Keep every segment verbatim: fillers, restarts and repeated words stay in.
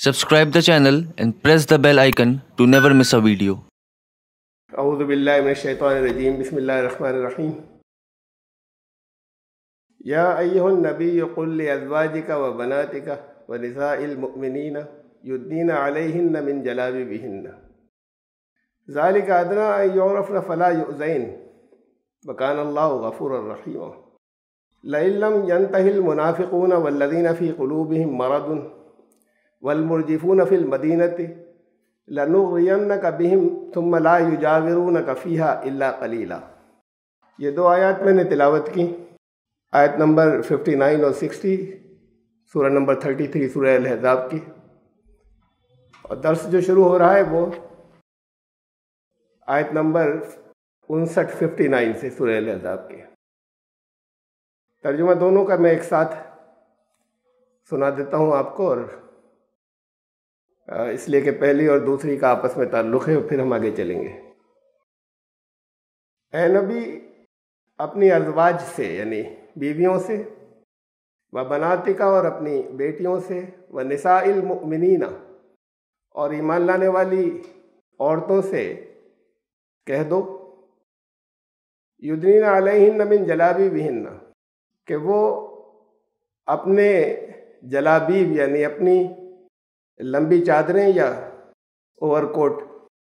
Subscribe the channel and press the bell icon to never miss a video. अऊज़ु बिल्लाहि मिनश शैतानिर रजीम बिस्मिल्लाहिर रहमानिर रहीम। या अय्युहन नबिय्यु कुल लिअज़वाजिका व बनातिका व निसाइल मुमिनीना युद्नीना अलैहिन्ना मिन जलाबिबिहिन्ना ज़ालिका अदना अन युरफ़्न फ़ला युज़ैन व कानल्लाहु गफ़ूरर रहीमा। लइन लम यंतहिल मुनाफ़िक़ून वल्लज़ीना फ़ी क़ुलूबिहिम मरदुन वल्मुरजिफ़ून फ़िल मदीनति लनुग़रियन्नका बिहिम थुम्मा ला युजाविरूनका फ़ीहा इल्ला क़लीला। ये दो आयत मैंने तिलावत की, आयत नंबर उनसठ और साठ, सूरह नंबर तैंतीस सूरह अल-अहज़ाब की। और दर्स जो शुरू हो रहा है वो आयत नंबर उनसठ उनसठ से सूरह अल-अहज़ाब की। तर्जुमा दोनों का मैं एक साथ सुना देता हूँ आपको, और इसलिए कि पहली और दूसरी का आपस में ताल्लुक़ है, और फिर हम आगे चलेंगे। ए नबी, अपनी अज़वाज से यानी बीवियों से, व बनातिका और अपनी बेटियों से, व निसाइल मुमिनीना और ईमान लाने वाली औरतों से कह दो, युद्नीना अलैहिन्ना मिन जलाबिबिहिन्ना, कि वो अपने जलाबीब यानी अपनी लंबी चादरें या ओवरकोट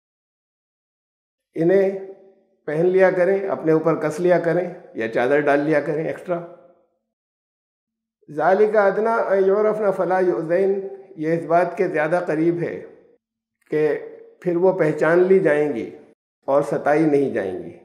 इन्हें पहन लिया करें, अपने ऊपर कस लिया करें या चादर डाल लिया करें एक्स्ट्रा। ज़ालिका अदना अन युरफ़्न फ़ला युज़ैन, ये इस बात के ज़्यादा करीब है कि फिर वो पहचान ली जाएंगी और सताई नहीं जाएंगी।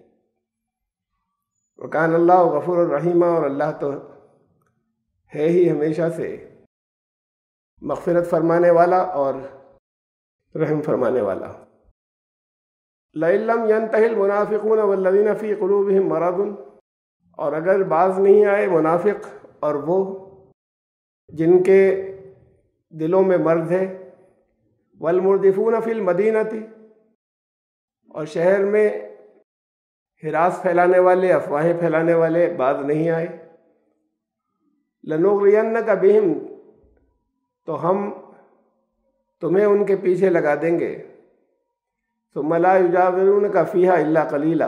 व कानल्लाहु गफ़ूरर रहीमा, और अल्लाह तो है ही हमेशा से मग़फ़िरत फरमाने वाला और रहम फरमाने वाला। लइन लम यंतहिल मुनाफ़िक़ून वल्लज़ीना फ़ी क़ुलूबिहिम मरदुन, और अगर बाज नहीं आए मुनाफिक और वो जिनके दिलों में मर्द है, वल्मुरदिफ़ून फ़िल मदीनति, और शहर में हिरास फैलाने वाले, अफवाहें फैलाने वाले बाज नहीं आए, लनुग़रियन्नका बिहिम, तो हम तुम्हें उनके पीछे लगा देंगे, सुम्मा ला युजाविरूनका फ़ीहा इल्ला क़लीला,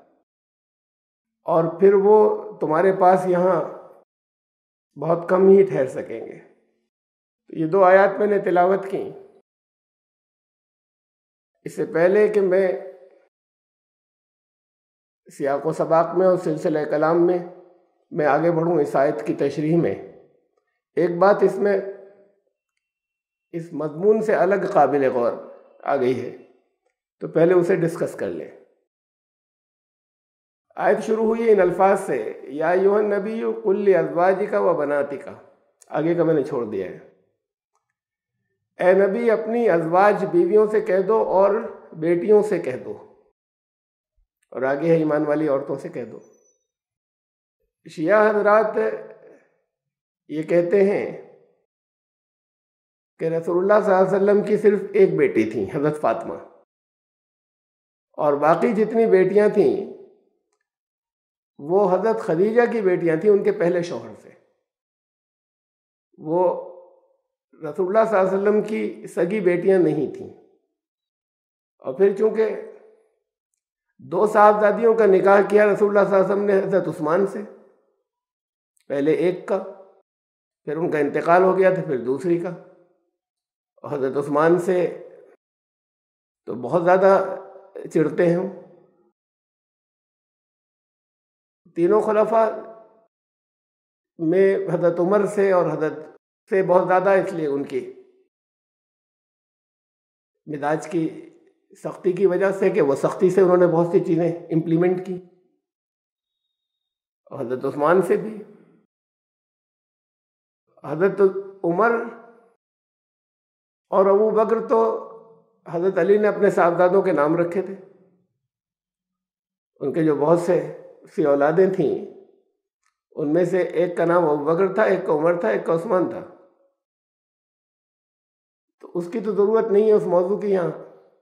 और फिर वो तुम्हारे पास यहाँ बहुत कम ही ठहर सकेंगे। तो ये दो आयत मैंने तिलावत की। इससे पहले कि मैं सियाक़ व सबाक़ में और सिलसिला कलाम में मैं आगे बढ़ूँ इस आयत की तशरीह में, एक बात इसमें इस मज़मून से अलग काबिल गौर आ गई है, तो पहले उसे डिस्कस कर लें। आयत शुरू हुई इन अल्फाज से, या अय्युहन नबिय्यु कुल लिअज़वाजिका व बनातिका। आगे का मैंने छोड़ दिया है। ए नबी, अपनी अज़वाज बीवियों से कह दो और बेटियों से कह दो, और आगे है ईमान वाली औरतों से कह दो। शिया हज़रात ये कहते हैं कि रसूलुल्लाह सल्लल्लाहु अलैहि वसल्लम की सिर्फ एक बेटी थी, हज़रत फ़ातिमा, और बाकी जितनी बेटियां थीं वो हज़रत खदीजा की बेटियां थीं, उनके पहले शौहर से। वो रसूलुल्लाह सल्लल्लाहु अलैहि वसल्लम की सगी बेटियां नहीं थीं। और फिर चूंकि दो साहबजादियों का निकाह किया रसूलुल्लाह सल्लल्लाहु अलैहि वसल्लम ने हज़रत उस्मान से, पहले एक का, फिर उनका इंतकाल हो गया था, फिर दूसरी का। हज़रत उस्मान से तो बहुत ज़्यादा चिढ़ते हैं। तीनों खलीफा में हज़रत उमर से और हज़रत से बहुत ज़्यादा, इसलिए उनकी मिजाज की सख्ती की वजह से कि वो सख्ती से उन्होंने बहुत सी चीज़ें इम्प्लीमेंट की, और हज़रत उस्मान से भी। हज़रत उमर और अबू बकर तो हज़रत अली ने अपने साहबजादों के नाम रखे थे। उनके जो बहुत से सी औलादें थीं, उनमें से एक का नाम अबू बकर था, एक का उमर था, एक का उस्मान था। तो उसकी तो ज़रूरत नहीं है उस मौजू की यहाँ।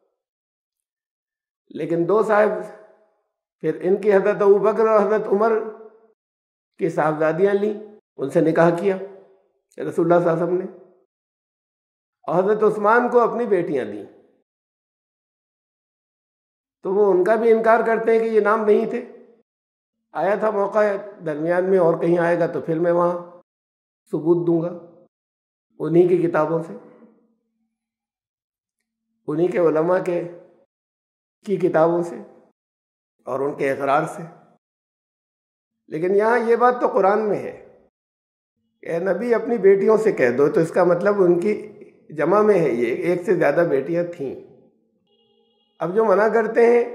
लेकिन दो साहब, फिर इनकी हज़रत अबू बकर और हज़रत उमर की साहबजादियाँ ली, उनसे निकाह किया रसूलुल्लाह सल्लल्लाहु अलैहि वसल्लम ने। हज़रत उस्मान को अपनी बेटियां दी, तो वो उनका भी इनकार करते हैं कि ये नाम नहीं थे, आया था मौका दरमियान में और कहीं आएगा तो फिर मैं वहाँ सबूत दूंगा उन्हीं की किताबों से, उन्हीं के उलमा के की किताबों से और उनके इकरार से। लेकिन यहाँ ये बात तो कुरान में है, ए नबी अपनी बेटियों से कह दो, तो इसका मतलब उनकी जमा में है, ये एक से ज़्यादा बेटियां थीं। अब जो मना करते हैं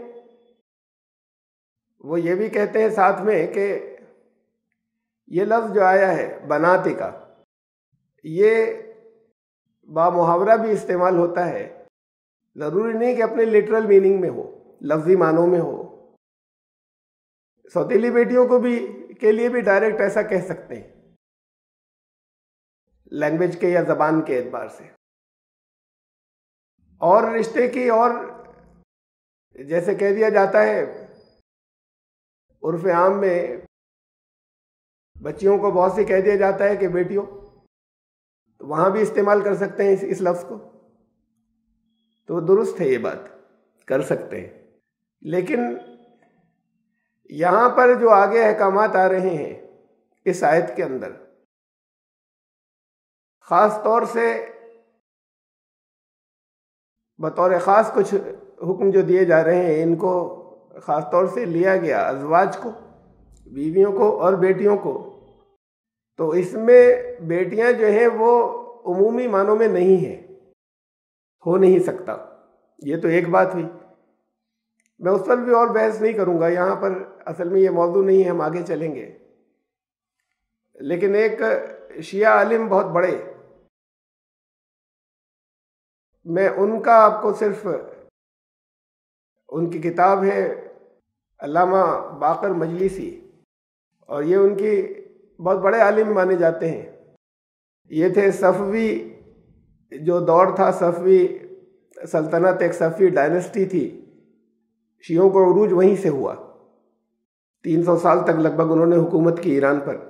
वो ये भी कहते हैं साथ में कि ये लफ्ज़ जो आया है बनाते का, ये बामुहावरा भी इस्तेमाल होता है, ज़रूरी नहीं कि अपने लिटरल मीनिंग में हो, लफ्ज़ी मानों में हो। सौतेली बेटियों को भी के लिए भी डायरेक्ट ऐसा कह सकते हैं, लैंग्वेज के या ज़बान के एतबार से। और रिश्ते की, और जैसे कह दिया जाता है उर्फ आम में, बच्चियों को बहुत सी कह दिया जाता है कि बेटियों, तो वहाँ भी इस्तेमाल कर सकते हैं इस, इस लफ्ज़ को, तो दुरुस्त है, ये बात कर सकते हैं। लेकिन यहाँ पर जो आगे अहकामात आ रहे हैं इस आयत के अंदर, ख़ास तौर से बतौर ख़ास कुछ हुक्म जो दिए जा रहे हैं, इनको ख़ास तौर से लिया गया अज़वाज को, बीवियों को और बेटियों को। तो इसमें बेटियां जो हैं वो उमूमी मानों में नहीं है, हो नहीं सकता। ये तो एक बात हुई, मैं उस पर भी और बहस नहीं करूँगा, यहाँ पर असल में ये मौजू नहीं है, हम आगे चलेंगे। लेकिन एक शिया आलिम बहुत बड़े, मैं उनका आपको सिर्फ, उनकी किताब है अल्लामा बाकर मजलिसी, और ये उनकी बहुत बड़े आलिम माने जाते हैं। ये थे सफ़वी, जो दौर था सफ़वी सल्तनत, एक सफ़वी डायनेस्टी थी, शियों को उरूज वहीं से हुआ। तीन सौ साल तक लगभग उन्होंने हुकूमत की ईरान पर।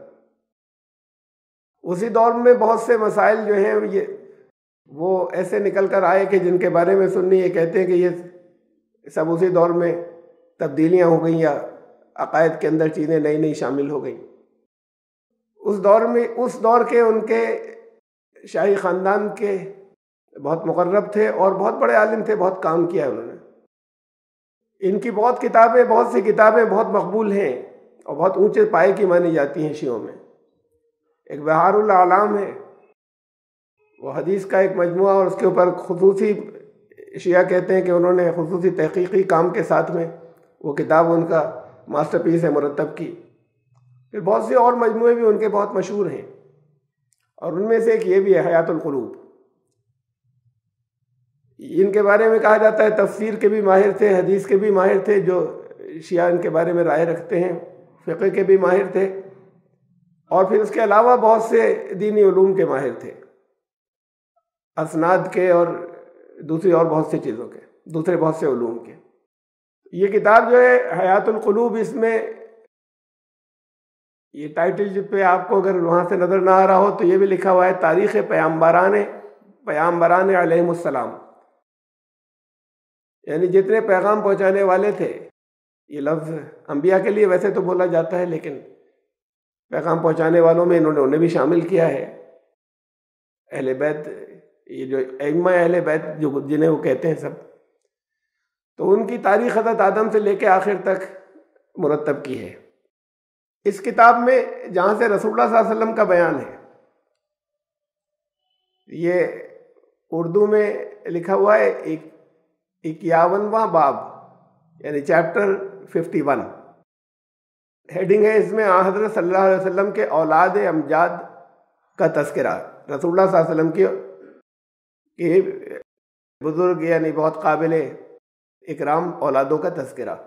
उसी दौर में बहुत से मसाइल जो हैं ये वो ऐसे निकल कर आए कि जिनके बारे में सुन्नी ये कहते हैं कि ये सब उसी दौर में तब्दीलियां हो गई या अकायद के अंदर चीज़ें नई नई शामिल हो गई। उस दौर में, उस दौर के उनके शाही ख़ानदान के बहुत मुक़र्रब थे और बहुत बड़े आलिम थे, बहुत काम किया उन्होंने। इनकी बहुत किताबें, बहुत सी किताबें बहुत मकबूल हैं और बहुत ऊंचे पाए की मानी जाती हैं शियों में। एक बहारुल आलाम है, वो हदीस का एक मजमुआ, और उसके ऊपर खुसूसी शिया कहते हैं कि उन्होंने खुसूसी तहकीकी काम के साथ में वो किताब उनका मास्टरपीस है मुरतब की। फिर बहुत से और मजमुए भी उनके बहुत मशहूर हैं, और उनमें से एक ये भी है हयातुल कुलूब। इनके बारे में कहा जाता है तफसीर के भी माहिर थे, हदीस के भी माहिर थे, जो शिया इनके बारे में राय रखते हैं, फ़िक़्ह के भी माहिर थे, और फिर उसके अलावा बहुत से दीनी उलूम के माहिर थे, असनाद के और दूसरी और बहुत सी चीज़ों के, दूसरे बहुत से उलूम के। ये किताब जो है हयातुल कुलूब, इसमें ये टाइटल जिस पे आपको अगर वहाँ से नज़र ना आ रहा हो तो ये भी लिखा हुआ है तारीख़ पैगम्बरान पैगम्बरान अलैहिमुस्सलाम, यानी जितने पैगाम पहुँचाने वाले थे। ये लफ्ज़ अम्बिया के लिए वैसे तो बोला जाता है, लेकिन पैगाम पहुँचाने वालों में इन्होंने उन्हें भी शामिल किया है। अहले बैत, ये जो इम्मा अहले बैत जो जिन्हें वो कहते हैं सब, तो उनकी तारीख़ हज़रत आदम से लेकर आखिर तक मुरतब की है। इस किताब में जहाँ से रसूलुल्लाह सल्लल्लाहु अलैहि वसल्लम का बयान है, ये उर्दू में लिखा हुआ है, एक इक्यावनवा बाब यानी चैप्टर फिफ्टी वन, हेडिंग है इसमें हज़रत सल्लल्लाहु अलैहि वसल्लम के औलाद अमजाद का तज़किरा, रसूलुल्लाह सल्लल्लाहु अलैहि वसल्लम के बुज़ुर्ग यानी बहुत काबिल इकराम औलादों का तज़किरा।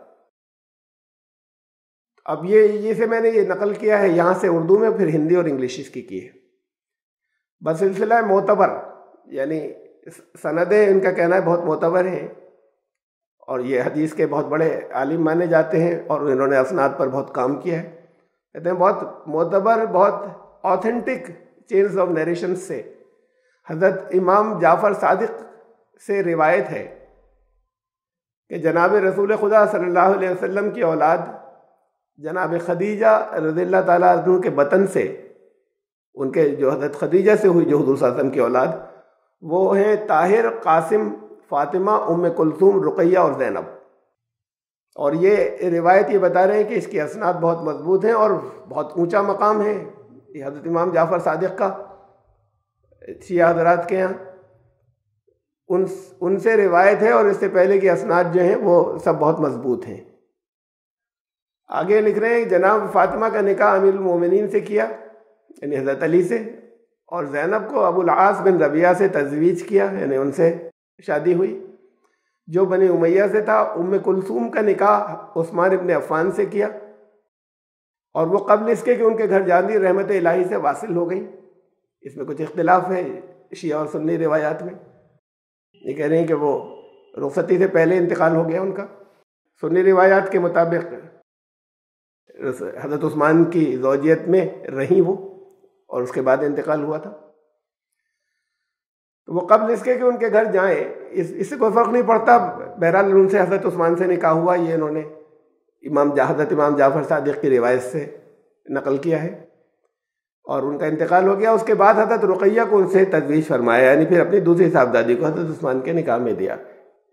अब ये ये से मैंने ये नकल किया है यहाँ से उर्दू में, फिर हिंदी और इंग्लिश इसकी की है। बसिलसिला मोतबर यानी सनदें, इनका कहना है बहुत मोतबर हैं, और ये हदीस के बहुत बड़े आलिम माने जाते हैं, और इन्होंने असनाद पर बहुत काम किया है। कहते हैं बहुत मोतबर, बहुत ऑथेंटिक चेन्स ऑफ नरेशन से हज़रत इमाम जाफ़र सादिक से रिवायत है कि जनाब रसूल खुदा सल्लल्लाहु अलैहि वसल्लम की औलाद जनाब खदीजा रज़ियल्लाहु ताला अन्हा के बतन से, उनके जो हज़रत खदीजा से हुई जो हुज़ूर सल्लल्लाहु अलैहि वसल्लम की औलाद, वो हैं ताहिर, कासिम, फ़ातिमा, उम्म कुलसूम, रुक़ैया और ज़ैनब। और ये रिवायत ये बता रहे हैं कि इसकी असनाद बहुत मजबूत हैं और बहुत ऊंचा मकाम है ये हज़रत इमाम जाफ़र सादिक का शिया हज़रात के यहाँ। उन उनसे रिवायत है और इससे पहले की असनाद जो हैं वो सब बहुत मजबूत हैं। आगे लिख रहे हैं जनाब फ़ातिमा का निकाह अमीरुल मोमिनीन से किया, यानी हज़रत अली से, और ज़ैनब को अबुल आस बिन रबिया से तज़वीज किया, यानी उनसे शादी हुई। जो बनी उमैया से था, उम्म कुलसूम का निकाह उस्मान इब्न अफ़्फ़ान से किया, और वो कब्ल इसके कि उनके घर जानी रहमत इलाही से वासिल हो गई। इसमें कुछ इख्तिलाफ है शिया और सुन्नी रिवायात में। ये कह रहे हैं कि वो रुखसती से पहले इंतकाल हो गया उनका। सुन्नी रिवायात के मुताबिक हज़रत उस्मान की ज़ौजियत में रही वो, और उसके बाद इंतकाल हुआ था। तो वो कब्ल इसके कि उनके घर जाएं, इस इससे कोई फ़र्क नहीं पड़ता। बहरहाल उनसे हज़रत उस्मान से निकाह हुआ, ये इन्होंने इमाम हज़रत इमाम जाफ़र सादिक की रिवायत से नकल किया है, और उनका इंतकाल हो गया। उसके बाद हज़रत रुक़ैया को उनसे तज़वीज फरमाया, यानी फिर अपनी दूसरी साहबजादी को हज़रत उस्मान के निकाह में दिया।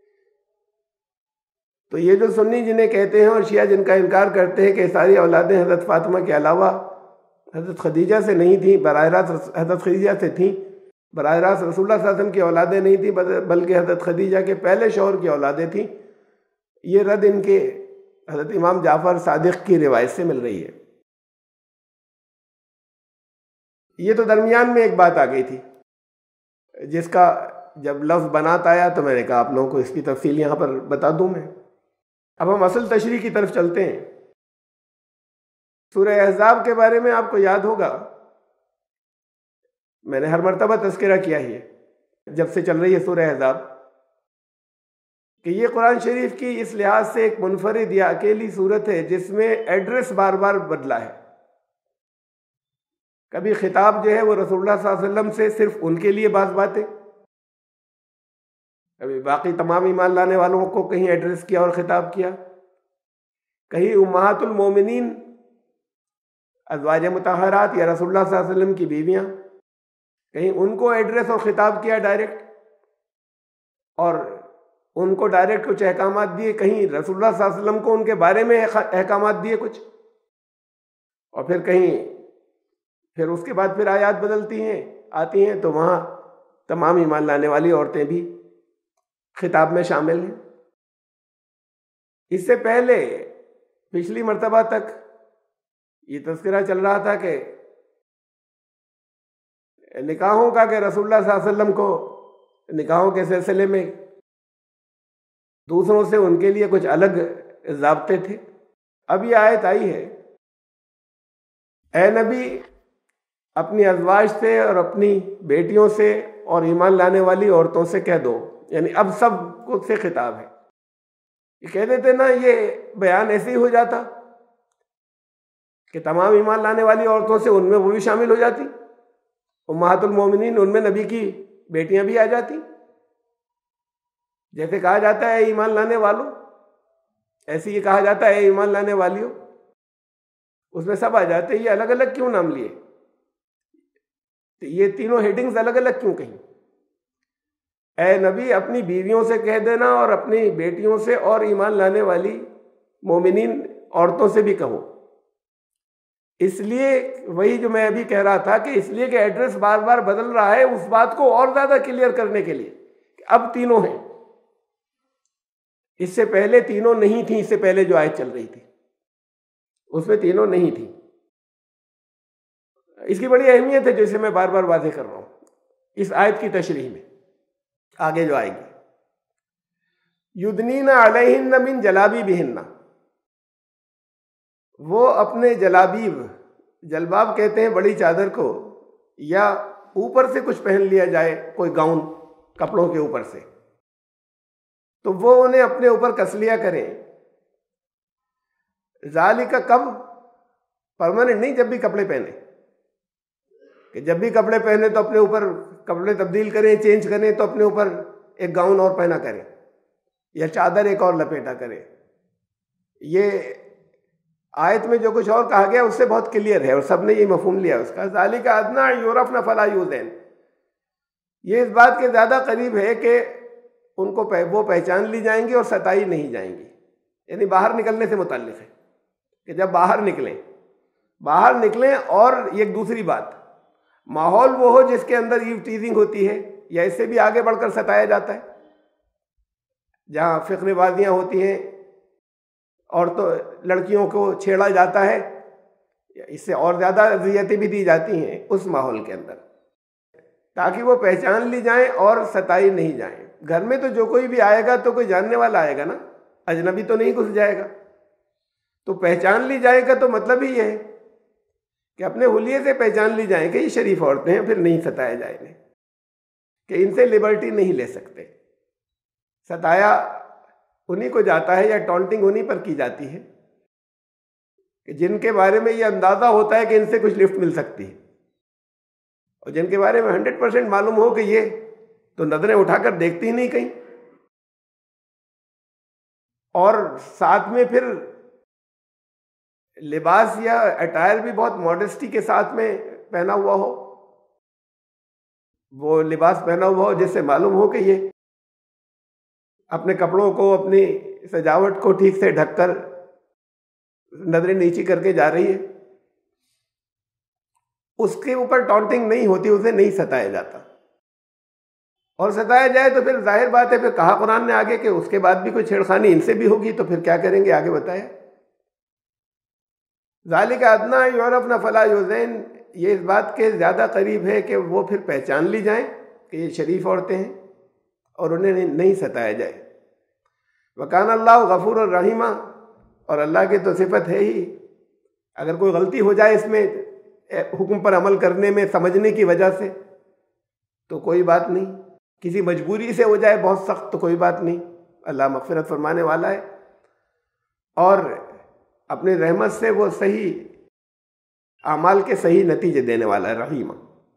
तो ये जो सुन्नी जिन्हें कहते हैं और शिया जिनका इनकार करते हैं कि सारी औलादें हज़रत फ़ातिमा के अलावा हज़रत खदीजा से नहीं थी, बराह रास्त हज़रत खदीजा से थी, बराह रास्त रसूलुल्लाह सल्लल्लाहु अलैहि वसल्लम की औलादें नहीं थी, बल्कि हज़रत खदीजा के पहले शौहर की औलादें थीं, ये रद्द इनके हज़रत इमाम जाफ़र सादिक की रिवायत से मिल रही है। ये तो दरमियान में एक बात आ गई थी, जिसका जब लफ्ज़ बनात आया तो मैंने कहा आप लोगों को इसकी तफसील यहाँ पर बता दूँ मैं। अब हम असल तशरीह की तरफ चलते हैं। सूरह अहज़ाब के बारे में आपको याद होगा, मैंने हर मरतबा तज़किरा किया ही है जब से चल रही है सूरह अहज़ाब, कि ये कुरान शरीफ की इस लिहाज से एक मुनफरिद या अकेली सूरत है जिसमें एड्रेस बार बार बदला है। कभी खिताब जो है वो रसूलुल्लाह सल्लल्लाहु अलैहि वसल्लम से सिर्फ उनके लिए बात बातें, कभी बाकी तमाम ईमान लाने वालों को कहीं एड्रेस किया और खिताब किया, कहीं उम्महातुल मोमिनीन अज़वाज मुतहरात या रसूलुल्लाह सल्लल्लाहु अलैहि वसल्लम की बीवियां, कहीं उनको एड्रेस और खिताब किया डायरेक्ट और उनको डायरेक्ट कुछ अहकामात दिए, कहीं रसूलुल्लाह सल्लल्लाहु अलैहि वसल्लम को उनके बारे में अहकामात दिए कुछ, और फिर कहीं फिर उसके बाद फिर आयात बदलती हैं आती हैं तो वहाँ तमाम ईमान लाने वाली औरतें भी खिताब में शामिल हैं। इससे पहले पिछली मर्तबा तक ये तज़किरा चल रहा था कि निकाहों का, कि रसूलुल्लाह सल्लल्लाहु अलैहि वसल्लम को निकाहों के सिलसिले में दूसरों से उनके लिए कुछ अलग ज़ाब्ते थे। अब ये आयत आई है, ए नबी अपनी अज़वाज से और अपनी बेटियों से और ईमान लाने वाली औरतों से कह दो, यानी अब सब को से खिताब है। ये कह देते ना, ये बयान ऐसे ही हो जाता कि तमाम ईमान लाने वाली औरतों से उनमें वो भी शामिल हो जाती, उम्महातुल मोमिनीन उनमें नबी की बेटियां भी आ जाती। जैसे कहा जाता है ईमान लाने वालों, ऐसे ये कहा जाता है ईमान लाने वालियों, उसमें सब आ जाते हैं। ये अलग अलग क्यों नाम लिए, तो ये तीनों हेडिंग्स अलग अलग क्यों कहीं? ए नबी अपनी बीवियों से कह देना और अपनी बेटियों से और ईमान लाने वाली मोमिनीन औरतों से भी कहो। इसलिए वही जो मैं अभी कह रहा था कि इसलिए कि एड्रेस बार बार बदल रहा है, उस बात को और ज्यादा क्लियर करने के लिए कि अब तीनों हैं, इससे पहले तीनों नहीं थी। इससे पहले जो आयत चल रही थी उसमें तीनों नहीं थी। इसकी बड़ी अहमियत है जैसे मैं बार बार वाज़ेह कर रहा हूं इस आयत की तशरीह में आगे जो आएगी। युदनीना अलैहिन्ना मिन जलाबीबिहिन्ना, वो अपने जलाबीब, जलबाब कहते हैं बड़ी चादर को, या ऊपर से कुछ पहन लिया जाए, कोई गाउन कपड़ों के ऊपर से, तो वो उन्हें अपने ऊपर कस लिया करें। ज़ालिका कब, परमानेंट नहीं, जब भी कपड़े पहने, कि जब भी कपड़े पहने तो अपने ऊपर कपड़े तब्दील करें, चेंज करें तो अपने ऊपर एक गाउन और पहना करें या चादर एक और लपेटा करें। ये आयत में जो कुछ और कहा गया उससे बहुत क्लियर है और सबने ये मफहूम लिया उसका। ज़ालिका अदना युरफ़ना फला युज़ैन, ये इस बात के ज़्यादा करीब है कि उनको पह, वो पहचान ली जाएंगी और सताई नहीं जाएंगी। यानी बाहर निकलने से मुताल्लिक़ है कि जब बाहर निकलें बाहर निकलें और एक दूसरी बात, माहौल वो हो जिसके अंदर ईव टीजिंग होती है या इससे भी आगे बढ़कर सताया जाता है, जहाँ फ़िक्रेबाजियाँ होती हैं और तो लड़कियों को छेड़ा जाता है, इससे और ज़्यादा अज़ियतें भी दी जाती हैं उस माहौल के अंदर, ताकि वो पहचान ली जाएं और सताई नहीं जाएं। घर में तो जो कोई भी आएगा तो कोई जानने वाला आएगा ना, अजनबी तो नहीं घुस जाएगा। तो पहचान ली जाएगा तो मतलब ही है कि अपने हुलिये से पहचान ली जाए कि ये शरीफ औरतें हैं, फिर नहीं सताया जाएंगे, कि इनसे लिबर्टी नहीं ले सकते। सताया उन्हीं को जाता है या टॉन्टिंग उन्हीं पर की जाती है कि जिनके बारे में ये अंदाज़ा होता है कि इनसे कुछ लिफ्ट मिल सकती है, और जिनके बारे में हंड्रेड परसेंट मालूम हो कि ये तो नजरें उठाकर देखती ही नहीं कहीं, और साथ में फिर लिबास या अटायर भी बहुत मॉडेस्टी के साथ में पहना हुआ हो, वो लिबास पहना हुआ हो जिससे मालूम हो कि ये अपने कपड़ों को, अपनी सजावट को ठीक से ढककर नजरें नीची करके जा रही है, उसके ऊपर टॉन्टिंग नहीं होती, उसे नहीं सताया जाता। और सताया जाए तो फिर जाहिर बात है, फिर कहा कुरान ने आगे कि उसके बाद भी कोई छेड़खानी इनसे भी होगी, तो फिर क्या करेंगे, आगे बताया ज़ालिका अदना युरफ़ना फला युज़ैन, ये इस बात के ज़्यादा करीब है कि वो फिर पहचान ली जाएं कि ये शरीफ औरतें हैं और उन्हें नहीं सताया जाए। वकान अल्लाह गफूर रहीमा, और अल्लाह की तो सिफत है ही, अगर कोई गलती हो जाए इसमें हुक्म पर अमल करने में समझने की वजह से तो कोई बात नहीं, किसी मजबूरी से हो जाए बहुत सख्त तो कोई बात नहीं, अल्लाह मग़फ़िरत फरमाने वाला है और अपने रहमत से वो सही आमाल के सही नतीजे देने वाला है, रहीमा।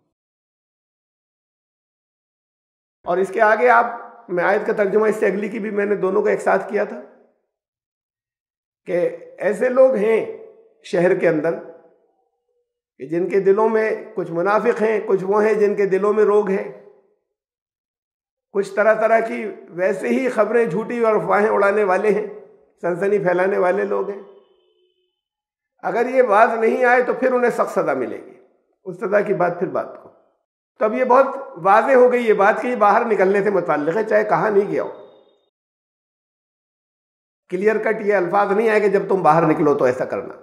और इसके आगे आप, मैं आयत का तर्जुमा इससे अगली की भी मैंने दोनों को एक साथ किया था कि ऐसे लोग हैं शहर के अंदर कि जिनके दिलों में कुछ मुनाफिक हैं, कुछ वो हैं जिनके दिलों में रोग है, कुछ तरह तरह की वैसे ही खबरें झूठी और अफवाहें उड़ाने वाले हैं, सनसनी फैलाने वाले लोग हैं। अगर ये बात नहीं आए तो फिर उन्हें सख्त सज़ा मिलेगी, उस सज़ा की बात फिर बात को। तो अब ये बहुत वाज़ेह हो गई ये बात कि ये बाहर निकलने से मुताल्लिक़ है, चाहे कहा नहीं गया हो, क्लियर कट ये अल्फाज नहीं आए कि जब तुम बाहर निकलो तो ऐसा करना।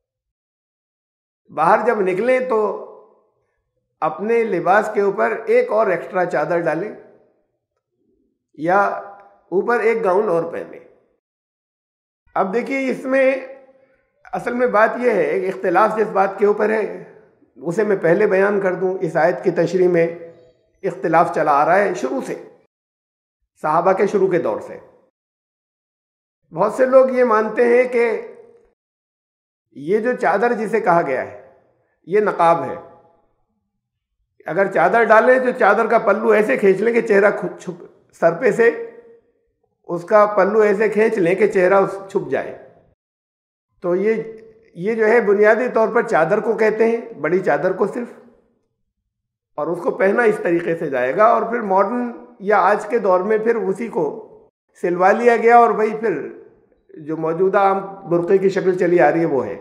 बाहर जब निकले तो अपने लिबास के ऊपर एक और एक्स्ट्रा चादर डालें या ऊपर एक गाउन और पहने। अब देखिए इसमें असल में बात यह है, एक इख्तिलाफ जिस बात के ऊपर है उसे मैं पहले बयान कर दूं। इस आयत की तशरीह में इख्तिलाफ चला आ रहा है शुरू से, सहाबा के शुरू के दौर से। बहुत से लोग ये मानते हैं कि ये जो चादर जिसे कहा गया है ये नकाब है। अगर चादर डालें तो चादर का पल्लू ऐसे खींच लें कि चेहरा खुद छुप, सर पे से उसका पल्लू ऐसे खींच लें कि चेहरा छुप जाए। तो ये ये जो है बुनियादी तौर पर चादर को कहते हैं, बड़ी चादर को सिर्फ, और उसको पहना इस तरीके से जाएगा। और फिर मॉडर्न या आज के दौर में फिर उसी को सिलवा लिया गया और वही फिर जो मौजूदा आम बुर्क़े की शक्ल चली आ रही है वो है,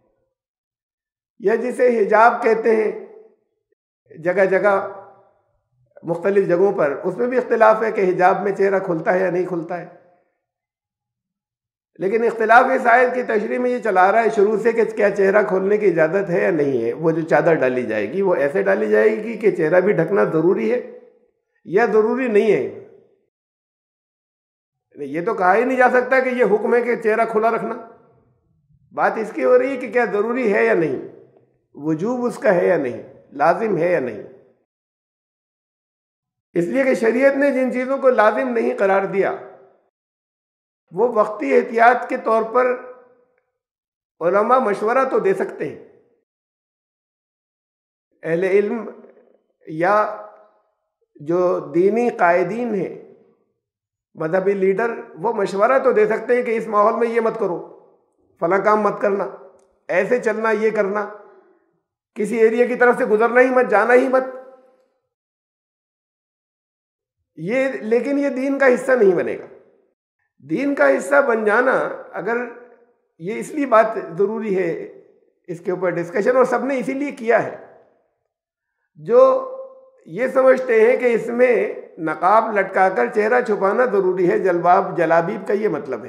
या जिसे हिजाब कहते हैं जगह जगह मुख्तलिफ जगहों पर। उसमें भी इख्तिलाफ है कि हिजाब में चेहरा खुलता है या नहीं खुलता है, लेकिन इख्तिलाफ इस आयत की तशरीह में ये चला रहा है शुरू से कि क्या चेहरा खोलने की इजाज़त है या नहीं है। वो जो चादर डाली जाएगी वो ऐसे डाली जाएगी कि चेहरा भी ढकना ज़रूरी है या ज़रूरी नहीं है। ये तो कहा ही नहीं जा सकता कि ये हुक्म है कि चेहरा खुला रखना। बात इसकी हो रही है कि क्या ज़रूरी है या नहीं, वजूब उसका है या नहीं, लाजिम है या नहीं। इसलिए कि शरीयत ने जिन चीज़ों को लाजिम नहीं करार दिया वो वक्ती एहतियात के तौर पर उलमा मशवरा तो दे सकते हैं, अहले इल्म या जो दीनी कायदीन हैं, मजहबी लीडर, वो मशवरा तो दे सकते हैं कि इस माहौल में ये मत करो, फला काम मत करना, ऐसे चलना, ये करना, किसी एरिया की तरफ से गुजरना ही मत, जाना ही मत, ये, लेकिन ये दीन का हिस्सा नहीं बनेगा। दीन का हिस्सा बन जाना, अगर ये इसलिए बात ज़रूरी है, इसके ऊपर डिस्कशन, और सबने इसीलिए किया है, जो ये समझते हैं कि इसमें नकाब लटकाकर चेहरा छुपाना ज़रूरी है, जलबाब जलाबीब का ये मतलब है।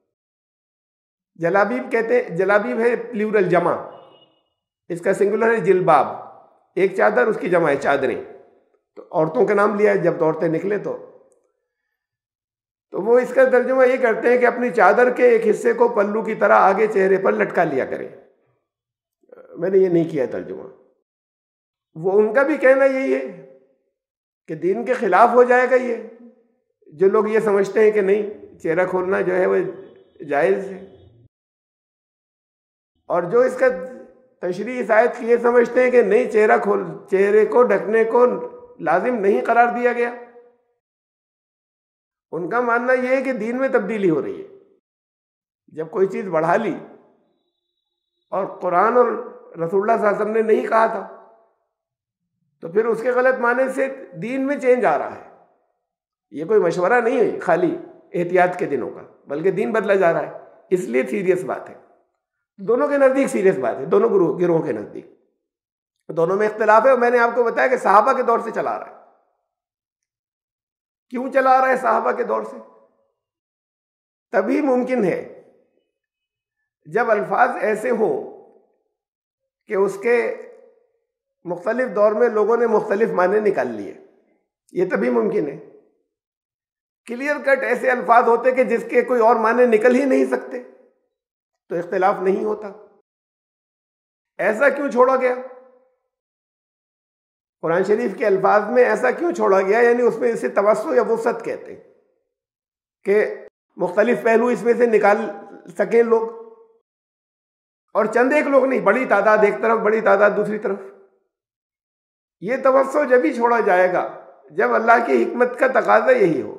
जलाबीब कहते हैं, जलाबीब है प्लूरल, जमा, इसका सिंगुलर है जिलबाब, एक चादर, उसकी जमा है चादरें, तो औरतों का नाम लिया है, जब औरतें निकले तो तो वो इसका तर्जुमा ये करते हैं कि अपनी चादर के एक हिस्से को पल्लू की तरह आगे चेहरे पर लटका लिया करें। मैंने ये नहीं किया तर्जुमा, वो उनका भी कहना यही है कि दीन के खिलाफ हो जाएगा ये, जो लोग ये समझते हैं कि नहीं, चेहरा खोलना जो है वो जायज़ है, और जो इसका तशरीह इस आयत की ये समझते हैं कि नहीं, चेहरा खोल चेहरे को ढकने को लाजिम नहीं करार दिया गया। उनका मानना यह है कि दीन में तब्दीली हो रही है। जब कोई चीज़ बढ़ा ली और कुरान और रसूलुल्लाह सल्लल्लाहु अलैहि वसल्लम ने नहीं कहा था, तो फिर उसके गलत माने से दीन में चेंज आ रहा है। ये कोई मशवरा नहीं है खाली एहतियात के दिनों का, बल्कि दीन बदला जा रहा है, इसलिए सीरियस बात है। दोनों के नज़दीक सीरियस बात है, दोनों गुरु गिरोह के नज़दीक, दोनों में इख्तिलाफ है। और मैंने आपको बताया कि सहाबा के दौर से चला रहा है। क्यों चला रहा है सहाबा के दौर से? तभी मुमकिन है जब अल्फाज ऐसे हों कि उसके मुख्तलिफ दौर में लोगों ने मुख्तलिफ माने निकाल लिए, ये तभी मुमकिन है। क्लियर कट ऐसे अल्फाज होते कि जिसके कोई और माने निकल ही नहीं सकते, तो इख्तिलाफ नहीं होता। ऐसा क्यों छोड़ा गया? कुरान शरीफ के अल्फाज में ऐसा क्यों छोड़ा गया, यानी उसमें इसे तवस्सु या वुसअत कहते हैं कि मुख्तलिफ पहलू इसमें से निकाल सकें लोग, और चंद एक लोग नहीं, बड़ी तादाद एक तरफ, बड़ी तादाद दूसरी तरफ। ये तवस्सु जब ही छोड़ा जाएगा जब अल्लाह की हिकमत का तकाजा यही हो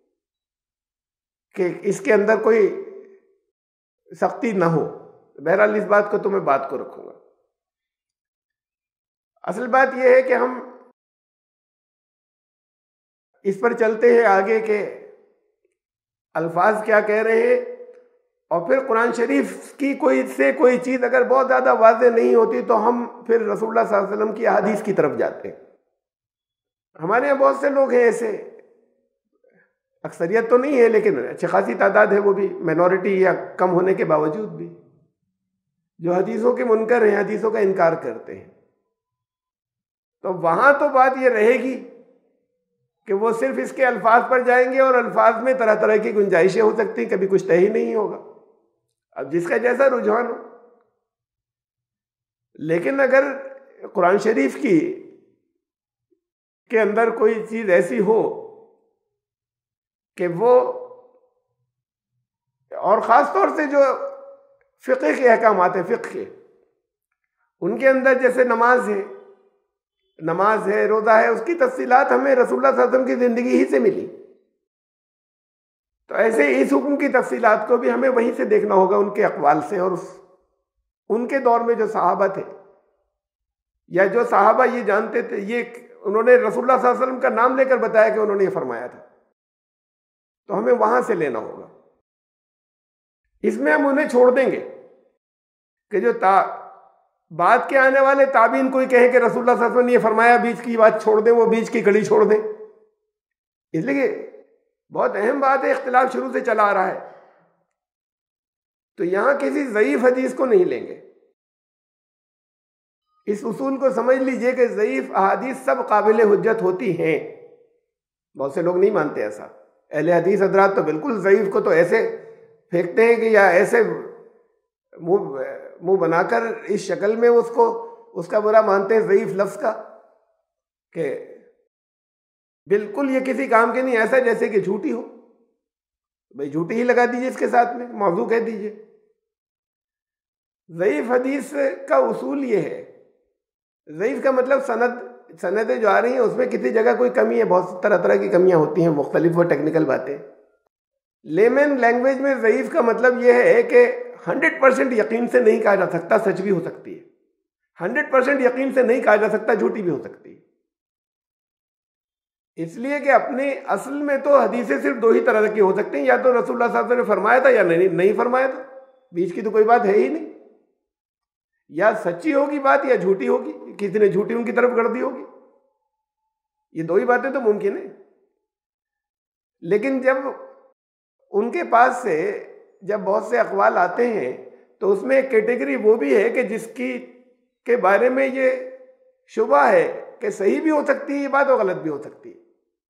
कि इसके अंदर कोई सख्ती ना हो। बहरहाल इस बात को तो मैं बात को रखूंगा। असल बात यह है कि हम इस पर चलते हैं आगे के अल्फाज क्या कह रहे हैं, और फिर कुरान शरीफ की कोई से कोई चीज़ अगर बहुत ज़्यादा वाज़ेह नहीं होती तो हम फिर रसूलुल्लाह सल्लल्लाहु अलैहि वसल्लम की हदीस की तरफ जाते हैं। हमारे यहाँ बहुत से लोग हैं ऐसे, अक्सरियत तो नहीं है लेकिन अच्छी खासी तादाद है, वो भी माइनॉरिटी या कम होने के बावजूद भी, जो हदीसों के मुनकर हैं, हदीसों का इनकार करते हैं। तो वहाँ तो बात ये रहेगी कि वो सिर्फ इसके अल्फाज पर जाएंगे और अल्फाज में तरह तरह की गुंजाइशें हो सकती हैं, कभी कुछ तय ही नहीं होगा, अब जिसका जैसा रुझान हो। लेकिन अगर कुरान शरीफ की के अंदर कोई चीज़ ऐसी हो कि वो, और ख़ास तौर से जो फ़िक़्ह के अहकामात हैं, फ़िक़्ह के, उनके अंदर जैसे नमाज है, नमाज है, रोज़ा है, उसकी तफसीलात हमें रसूलुल्लाह सल्लल्लाहु अलैहि वसल्लम की ज़िंदगी ही से मिली। तो ऐसे इस हुक्म की तफसीलात को भी हमें वहीं से देखना होगा, उनके अक़वाल से, और उस उनके दौर में जो सहाबा थे या जो सहाबा ये जानते थे, ये उन्होंने रसूलुल्लाह सल्लल्लाहु अलैहि वसल्लम का नाम लेकर बताया कि उन्होंने ये फरमाया था, तो हमें वहां से लेना होगा। इसमें हम उन्हें छोड़ देंगे कि जो ता बाद के आने वाले ताबीन कोई कहे कि रसूलुल्लाह सल्लल्लाहु अलैहि वसल्लम ने ये फरमाया, बीच की बात छोड़ दें, वो बीच की कड़ी छोड़ दें। इसलिए बहुत अहम बात है, इख्तिलाफ शुरू से चला आ रहा है, तो यहां किसी ज़ईफ हदीस को नहीं लेंगे। इस उसूल को समझ लीजिए कि ज़ईफ अहादीस सब काबिल हुज्जत होती हैं। बहुत से लोग नहीं मानते ऐसा। अहले हदीस हजरात तो बिल्कुल ज़ईफ को तो ऐसे फेंकते हैं कि या ऐसे मुंह मुंह बनाकर इस शक्ल में उसको उसका बुरा मानते हैं ज़ईफ लफ्ज़ का, कि बिल्कुल ये किसी काम के नहीं, ऐसा जैसे कि झूठी हो। भाई झूठी ही लगा दीजिए इसके साथ में, मौजू कह दीजिए। ज़ईफ हदीस का उसूल ये है ज़ईफ़ का मतलब सनद सनदें जो आ रही हैं उसमें किसी जगह कोई कमी है, बहुत तरह तरह की कमियां होती हैं, मुख्तलिफ वो टेक्निकल बातें। लेमन लैंग्वेज में ज़ईफ़ का मतलब ये है कि हंड्रेड परसेंट यकीन से नहीं कहा जा सकता सच भी हो सकती है, हंड्रेड परसेंट यकीन से नहीं कहा जा सकता झूठी भी हो सकती है। इसलिए कि अपने असल में तो हदीसें सिर्फ दो ही तरह की हो सकती हैं, या तो रसूलुल्लाह सल्लल्लाहु अलैहि वसल्लम ने फरमाया था या नहीं नहीं फरमाया था, बीच की तो कोई बात है ही नहीं। या सच्ची होगी बात या झूठी होगी, किसी ने झूठी उनकी तरफ कर दी होगी, ये दो ही बातें तो मुमकिन है। लेकिन जब उनके पास से जब बहुत से अक़वाल आते हैं तो उसमें एक कैटेगरी वो भी है कि जिसकी के बारे में ये शुबा है कि सही भी हो सकती है ये बात और गलत भी हो सकती है।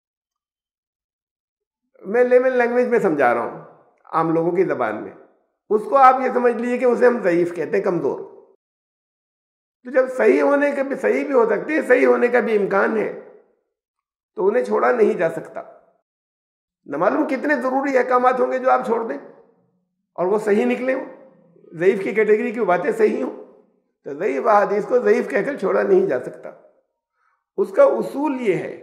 मैं लेमन लैंग्वेज में समझा रहा हूं, आम लोगों की जबान में, उसको आप ये समझ लीजिए कि उसे हम ज़ईफ़ कहते हैं, कमजोर। तो जब सही होने का भी सही भी हो सकती है, सही होने का भी इम्कान है, तो उन्हें छोड़ा नहीं जा सकता। न मालूम कितने जरूरी अहकामात होंगे जो आप छोड़ दें और वो सही निकले हो, ज़ईफ़ की कैटेगरी की बातें सही हो, तो ज़ईफ़ हदीस को ज़ईफ़ कहकर छोड़ा नहीं जा सकता। उसका उसूल ये है,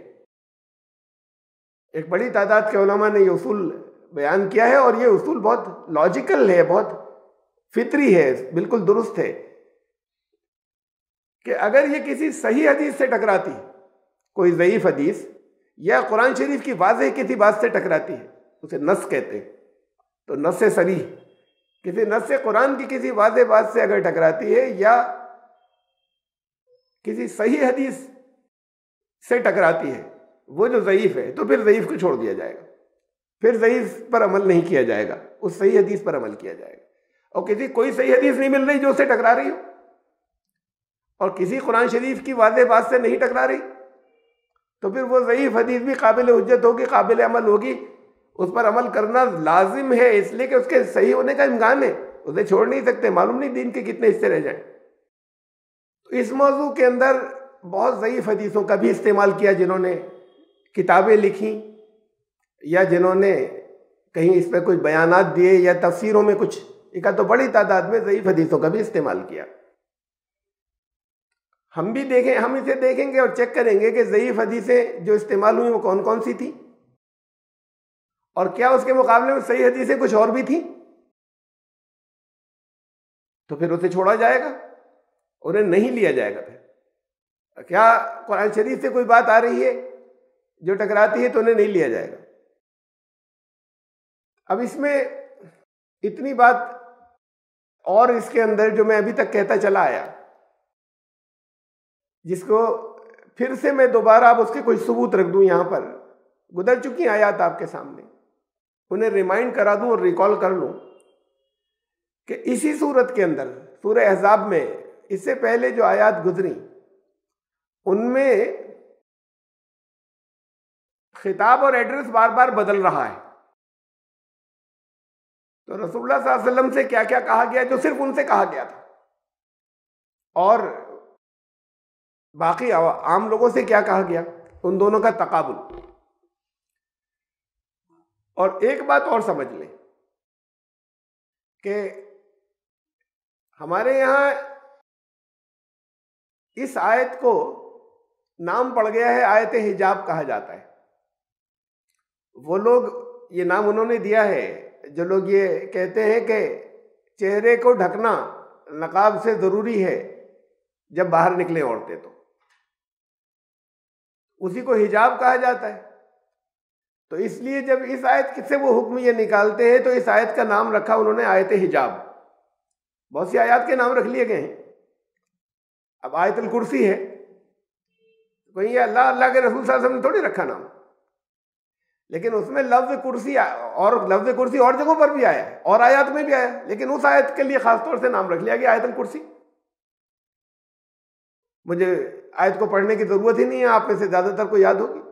एक बड़ी तादाद के उलमा ने ये उसूल बयान किया है और ये उसूल बहुत लॉजिकल है, बहुत फितरी है, बिल्कुल दुरुस्त है, कि अगर ये किसी सही हदीस से टकराती, कोई ज़ईफ़ हदीस या कुरान शरीफ की वाज़ेह किसी बात से टकराती है, उसे नस कहते हैं, तो नस सरीह, किसी नस कुरान की किसी वाज़ेह बात से अगर टकराती है या किसी सही हदीस से टकराती है, वो जो ज़ईफ़ है, तो फिर ज़ईफ़ को छोड़ दिया जाएगा, फिर ज़ईफ़ पर अमल नहीं किया जाएगा, उस सही हदीस पर अमल किया जाएगा। और किसी कोई सही हदीस नहीं मिल रही जो उससे टकरा रही हो, और किसी कुरान शरीफ की वाज़ेह बात से नहीं टकरा रही, तो फिर वो ज़ईफ़ हदीस भी काबिल हुज्जत होगी, काबिल अमल होगी, उस पर अमल करना लाजिम है, इसलिए कि उसके सही होने का इम्कान है, उसे छोड़ नहीं सकते, मालूम नहीं दीन के कितने हिस्से रह जाएं। तो इस मौजू के अंदर बहुत ज़ईफ़ हदीसों का भी इस्तेमाल किया, जिन्होंने किताबें लिखी या जिन्होंने कहीं इस पर कुछ बयानात दिए या तफसीरों में कुछ एक तो बड़ी तादाद में ज़ईफ़ हदीसों का भी इस्तेमाल किया। हम भी देखें, हम इसे देखेंगे और चेक करेंगे कि ज़ईफ़ हदीसें जो इस्तेमाल हुई वो कौन कौन सी थी, और क्या उसके मुकाबले में सही हदीसें कुछ और भी थी, तो फिर उसे छोड़ा जाएगा, उन्हें नहीं लिया जाएगा। फिर क्या कुरान शरीफ से कोई बात आ रही है जो टकराती है तो उन्हें नहीं लिया जाएगा। अब इसमें इतनी बात और इसके अंदर जो मैं अभी तक कहता चला आया, जिसको फिर से मैं दोबारा अब उसके कोई सबूत रख दूं, यहां पर गुजर चुकी आयत आपके सामने, उन्हें रिमाइंड करा दूं और रिकॉल कर लूं कि इसी सूरत के अंदर सूरह अहज़ाब में इससे पहले जो आयत गुजरी उनमें खिताब और एड्रेस बार बार बदल रहा है। तो रसूलुल्लाह सल्लल्लाहु अलैहि वसल्लम से क्या क्या कहा गया जो सिर्फ उनसे कहा गया था, और बाकी आम लोगों से क्या कहा गया, उन दोनों का तकाबुल। और एक बात और समझ लें कि हमारे यहां इस आयत को नाम पड़ गया है, आयत हिजाब कहा जाता है। वो लोग ये नाम उन्होंने दिया है जो लोग ये कहते हैं कि चेहरे को ढकना नकाब से जरूरी है जब बाहर निकले औरतें, तो उसी को हिजाब कहा जाता है। तो इसलिए जब इस आयत से वो हुक्म ये निकालते हैं तो इस आयत का नाम रखा उन्होंने आयत हिजाब। बहुत सी आयत के नाम रख लिए गए हैं। अब आयतुल कुर्सी है, कहीं अल्लाह अल्लाह के रसूल सल्लल्लाहु अलैहि वसल्लम ने थोड़ी रखा नाम, लेकिन उसमें लफ्ज कुर्सी और लफ्ज कुर्सी और जगहों पर भी आया है और आयत में भी आया है, लेकिन उस आयत के लिए खासतौर से नाम रख लिया गया आयतुल कुर्सी। मुझे आयत को पढ़ने की जरूरत ही नहीं है, आप में से ज्यादातर को याद होगी।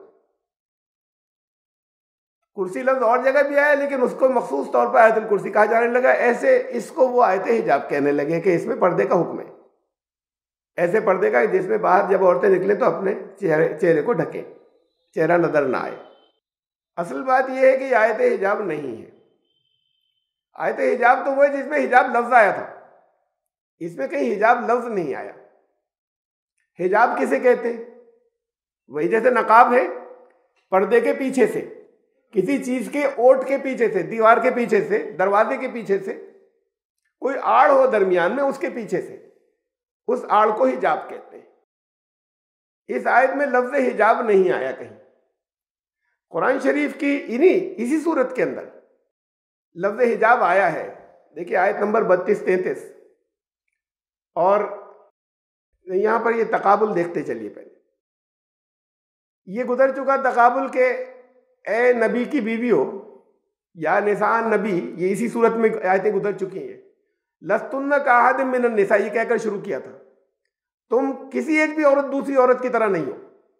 कुर्सी लफ्ज और जगह भी आया, लेकिन उसको मखसूस तौर पर आयतुल कुर्सी कहा जाने लगा। ऐसे इसको वो आयत हिजाब कहने लगे कि इसमें पर्दे का हुक्म है, ऐसे पर्दे का जिसमें बाहर जब औरतें निकले तो अपने चेहरे चेहरे को ढके, चेहरा नजर ना आए। असल बात यह है कि आयत हिजाब नहीं है। आयत हिजाब तो वो है जिसमें हिजाब लफ्ज आया था, इसमें कहीं हिजाब लफ्ज नहीं आया। हिजाब किसे कहते हैं? वही जैसे नकाब है, पर्दे के पीछे से, किसी चीज के ओट के पीछे से, दीवार के पीछे से, दरवाजे के पीछे से कोई आड़ हो दरमियान में, उसके पीछे से, उस आड़ को हिजाब कहते हैं। इस आयत में लफ्ज हिजाब नहीं आया कहीं। कुरान शरीफ की इन्हीं इसी सूरत के अंदर लफ्ज हिजाब आया है। देखिए आयत नंबर बत्तीस तैंतीस, और यहां पर ये तकाबुल देखते चलिए। पहले ये गुजर चुका तकाबुल के ए नबी की बीवियों या निसान नबी, ये इसी सूरत में आयतें गुजर चुकी हैं। लस्तुन्ना का अहद मिनन निसा, ये कहकर शुरू किया था, तुम किसी एक भी औरत दूसरी औरत की तरह नहीं हो।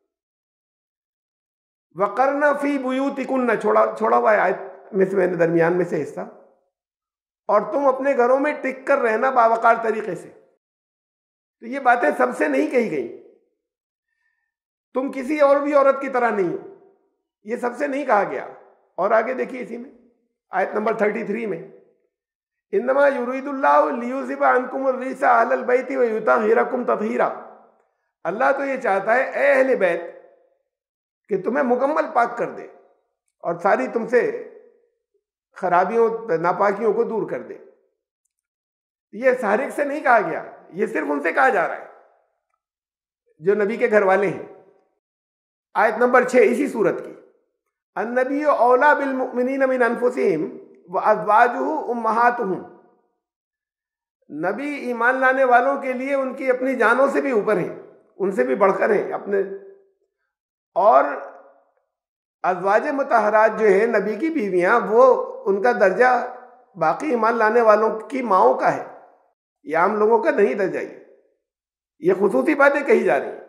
वकरना फी बुयूतिकुन्ना, छोड़ा छोड़ा हुआ है आयत में से, मैंने दरमियान में से हिस्सा, और तुम अपने घरों में टिक कर रहना बावकार तरीके से। तो ये बातें सबसे नहीं कही गई, तुम किसी और भी औरत की तरह नहीं हो, ये सबसे नहीं कहा गया। और आगे देखिए इसी में आयत नंबर थर्टी थ्री में, इन्नमा युरीदुल्लाहु लियुज़िबा अन्कुम अर्रिसा अहलल बैति व युतहिरकुम तत्हीरा। अल्लाह तो ये चाहता है ए अहले बैत कि तुम्हें मुकम्मल पाक कर दे और सारी तुमसे खराबियों नापाकियों को दूर कर दे। ये सारिक से नहीं कहा गया, ये सिर्फ उनसे कहा जा रहा है जो नबी के घर वाले हैं। आयत नंबर छह इसी सूरत की, अन्नबी औला बिल मुमिनीन मिन अनफुसिहिम व अज़वाजुहु उम्महातुहुम। नबी ईमान लाने वालों के लिए उनकी अपनी जानों से भी ऊपर हैं, उनसे भी बढ़कर हैं अपने। और अज़वाज मुतहरात जो है नबी की बीवियां, वो उनका दर्जा बाकी ईमान लाने वालों की माओं का है, ये आम लोगों का नहीं दर्जा। ये खुसूसी बातें कही जा रही हैं।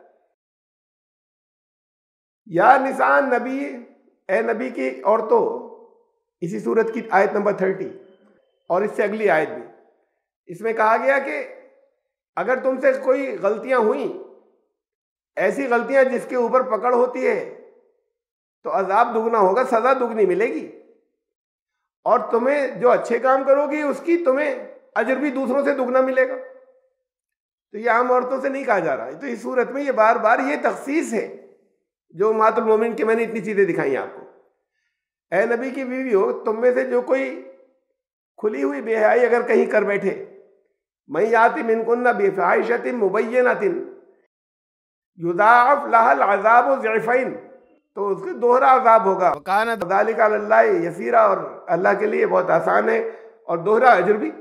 या निसान नबी, ए नबी की औरतों, इसी सूरत की आयत नंबर थर्टी और इससे अगली आयत भी, इसमें कहा गया कि अगर तुमसे कोई गलतियां हुई, ऐसी गलतियां जिसके ऊपर पकड़ होती है, तो अजाब दुगना होगा, सजा दुगनी मिलेगी। और तुम्हें जो अच्छे काम करोगी उसकी तुम्हें अजर भी दूसरों से दुगना मिलेगा। तो ये आम औरतों से नहीं कहा जा रहा है। तो इस सूरत में ये बार बार ये तखसीस है जो उम्मतुल मोमिन की मैंने इतनी चीजें दिखाई आपको। ए नबी की बीवी हो, तुम में से जो कोई खुली हुई बेहयाई अगर कहीं कर बैठे, मैं याति मिनकुन्ना बिफाहिशतिन मुबय्यनतिन युदाअफ लहल अज़ाबु ज़िफ़ैन, तो उसके दोहरा अज़ाब होगा। वकाना ज़ालिका अलल्लाहि यसीरा, और अल्लाह के लिए बहुत आसान है और दोहरा अजर भी।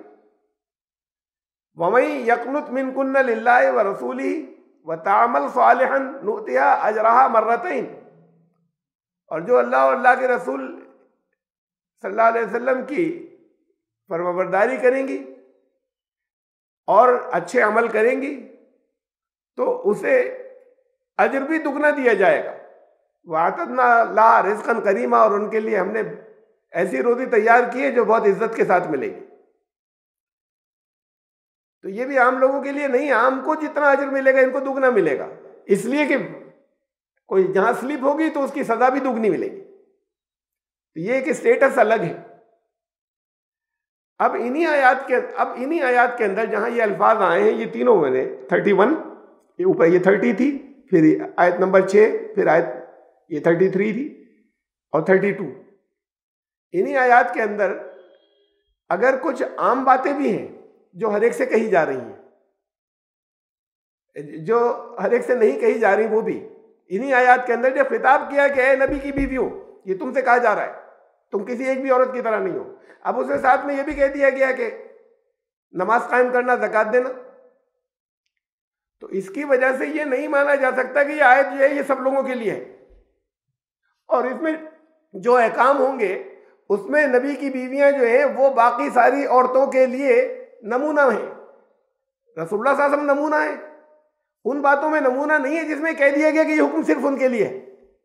वमन यक़नुत मिनकुन्ना लिल्लाहि व रसूलिही व तामल सालिहन नुतिहा अजरहा मर्रतैन, और जो अल्लाह और अल्लाह के रसूल सल्लल्लाहु अलैहि वसल्लम की फरमाबरदारी करेंगी और अच्छे अमल करेंगी तो उसे अजर भी दुगना दिया जाएगा। वातदना ला रिज़्क़न करीमा, और उनके लिए हमने ऐसी रोजी तैयार की है जो बहुत इज्जत के साथ मिलेगी। तो ये भी आम लोगों के लिए नहीं, आम को जितना अजर मिलेगा इनको दुगना मिलेगा, इसलिए कि कोई जहां स्लिप होगी तो उसकी सजा भी दुगनी मिलेगी। तो ये एक स्टेटस अलग है। अब इन्हीं आयात के अब इन्हीं आयात के अंदर जहां ये अल्फाज आए हैं, ये तीनों मैंने थर्टी वन, ये ऊपर ये थर्टी थी, फिर आयत नंबर छः, फिर आयत ये थर्टी थ्री थी और थर्टी टू। इन्हीं आयात के अंदर अगर कुछ आम बातें भी हैं जो हर एक से कही जा रही हैं, जो हर एक से नहीं कही जा रही, वो भी इन्हीं आयात के अंदर जो खिताब किया कि ए नबी की बीवियों, ये तुमसे कहा जा रहा है, तुम किसी एक भी औरत की तरह नहीं हो। अब उसके साथ में ये भी कह दिया गया कि नमाज कायम करना, ज़कात देना। तो इसकी वजह से ये नहीं माना जा सकता कि ये आयत जो है ये सब लोगों के लिए है, और इसमें जो अहकाम होंगे उसमें नबी की बीवियां जो हैं वो बाकी सारी औरतों के लिए नमूना है। रसूलुल्लाह सल्लल्लाहु अलैहि वसल्लम नमूना है, उन बातों में नमूना नहीं है जिसमें कह दिया गया कि ये हुक्म सिर्फ उनके लिए है,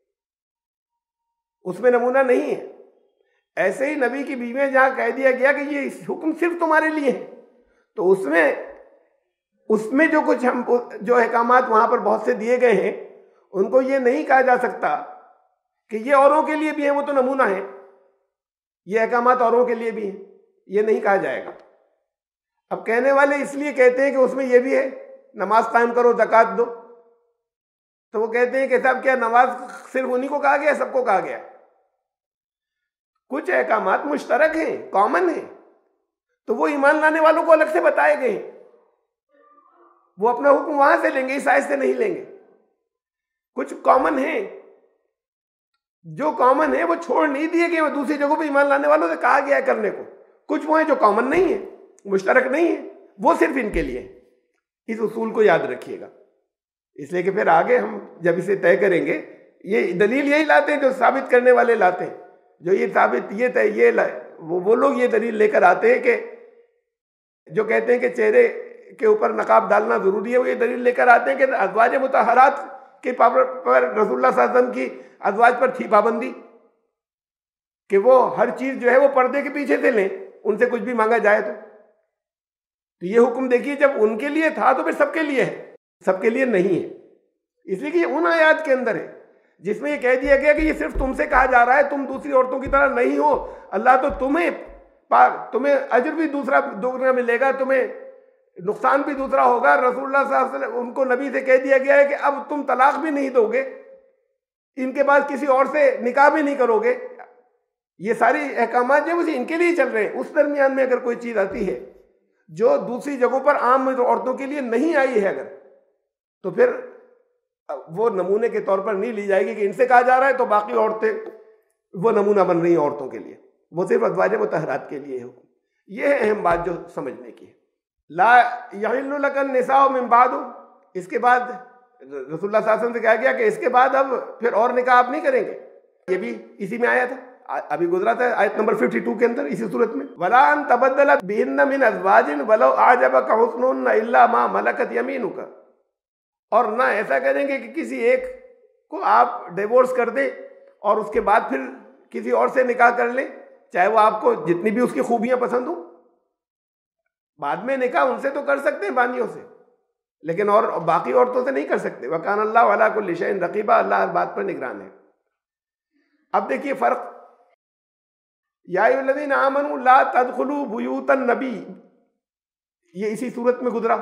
उसमें नमूना नहीं है। ऐसे ही नबी की बीवियां जहां कह दिया गया कि ये हुक्म सिर्फ तुम्हारे लिए है, तो उसमें उसमें जो कुछ हम जो अहकामात वहां पर बहुत से दिए गए हैं, उनको ये नहीं कहा जा सकता कि ये औरों के लिए भी है, वो तो नमूना है, ये अहकामात औरों के लिए भी हैं, ये नहीं कहा जाएगा। अब कहने वाले इसलिए कहते हैं कि उसमें ये भी है, नमाज कायम करो, ज़कात दो, तो वो कहते हैं कि साहब क्या नमाज सिर्फ उन्हीं को कहा गया, सबको कहा गया? कुछ अहकामात मुश्तरक हैं, कॉमन हैं, तो वो ईमान लाने वालों को अलग से बताए गए हैं। वो अपना हुक्म वहां से लेंगे, इस आयत से नहीं लेंगे। कुछ कॉमन है, जो कॉमन है वो छोड़ नहीं दिए गए, वो दूसरी जगहों पे ईमान लाने वालों से कहा गया है करने को। कुछ वो है जो कॉमन नहीं है, मुश्तरक नहीं है, वो सिर्फ इनके लिए है। इस उसूल को याद रखिएगा। इसलिए कि फिर आगे हम जब इसे तय करेंगे, ये दलील यही लाते हैं जो साबित करने वाले लाते हैं, जो ये साबित ये तय ये वो वो लोग ये दलील लेकर आते हैं कि जो कहते हैं कि चेहरे के ऊपर नकाब डालना जरूरी है, वो ये दलील लेकर आते हैं कि अज़वाज मुतहरात के पर, पर रसूलुल्लाह सल्लल्लाहु अलैहि वसल्लम की अज़वाज पर थी पाबंदी कि वो हर चीज जो है वो पर्दे के पीछे से लें, उनसे कुछ भी मांगा जाए तो तो ये हुक्म देखिए, जब उनके लिए था तो फिर सबके लिए है, सबके लिए नहीं है। इसलिए कि ये उन आयात के अंदर है जिसमें ये कह दिया गया कि ये सिर्फ तुमसे कहा जा रहा है, तुम दूसरी औरतों की तरह नहीं हो। अल्लाह तो तुम्हें तुम्हें अजर भी दूसरा दोगुना मिलेगा, तुम्हें नुकसान भी दूसरा होगा। रसूलुल्लाह सल्लल्लाहु अलैहि वसल्लम उनको नबी से कह दिया गया है कि अब तुम तलाक भी नहीं दोगे, इनके बाद किसी और से निकाह भी नहीं करोगे। ये सारी अहकामात जो है इनके लिए चल रहे हैं। उस दरमियान में अगर कोई चीज आती है जो दूसरी जगहों पर आम औरतों के लिए नहीं आई है अगर, तो फिर वो नमूने के तौर पर नहीं ली जाएगी कि इनसे कहा जा रहा है तो बाकी औरतें वो नमूना बन रही हैं औरतों के लिए, वो सिर्फ अज़वाज मुतहरात के लिए है। ये है अहम बात जो समझने की है। ला यहिल्लु लकन निसाउ मिन बादु, इसके बाद रसूलुल्लाह सल्लल्लाहु अलैहि वसल्लम से कहा गया कि इसके बाद अब फिर और निकाह आप नहीं करेंगे। ये भी इसी में आया था, अभी गुजरा था आयत नंबर बावन के अंदर इसी सूरत में। वला अन तबद्दलत बिहिन्न मिन अज़वाजिन वलौ आजबका हुस्नुन इल्ला मा मलकत यमीनुका, और ना ऐसा करेंगे कि किसी एक को आप डिवोर्स कर दे और उसके बाद फिर किसी और से निकाह कर ले, चाहे वो आपको जितनी भी उसकी खूबियां पसंद हो। बाद में निकाह उनसे तो कर सकते हैं बानियों से, लेकिन और बाकी औरतों से नहीं कर सकते। वकान अल्लाह अला कुल्लि शैइन रकीबा, अल्लाह हर बात पर निगरान है। अब देखिए फर्क, या अय्युहल्लज़ीना आमनू ला तदखुलू बुयूतन नबी, ये इसी सूरत में गुजरा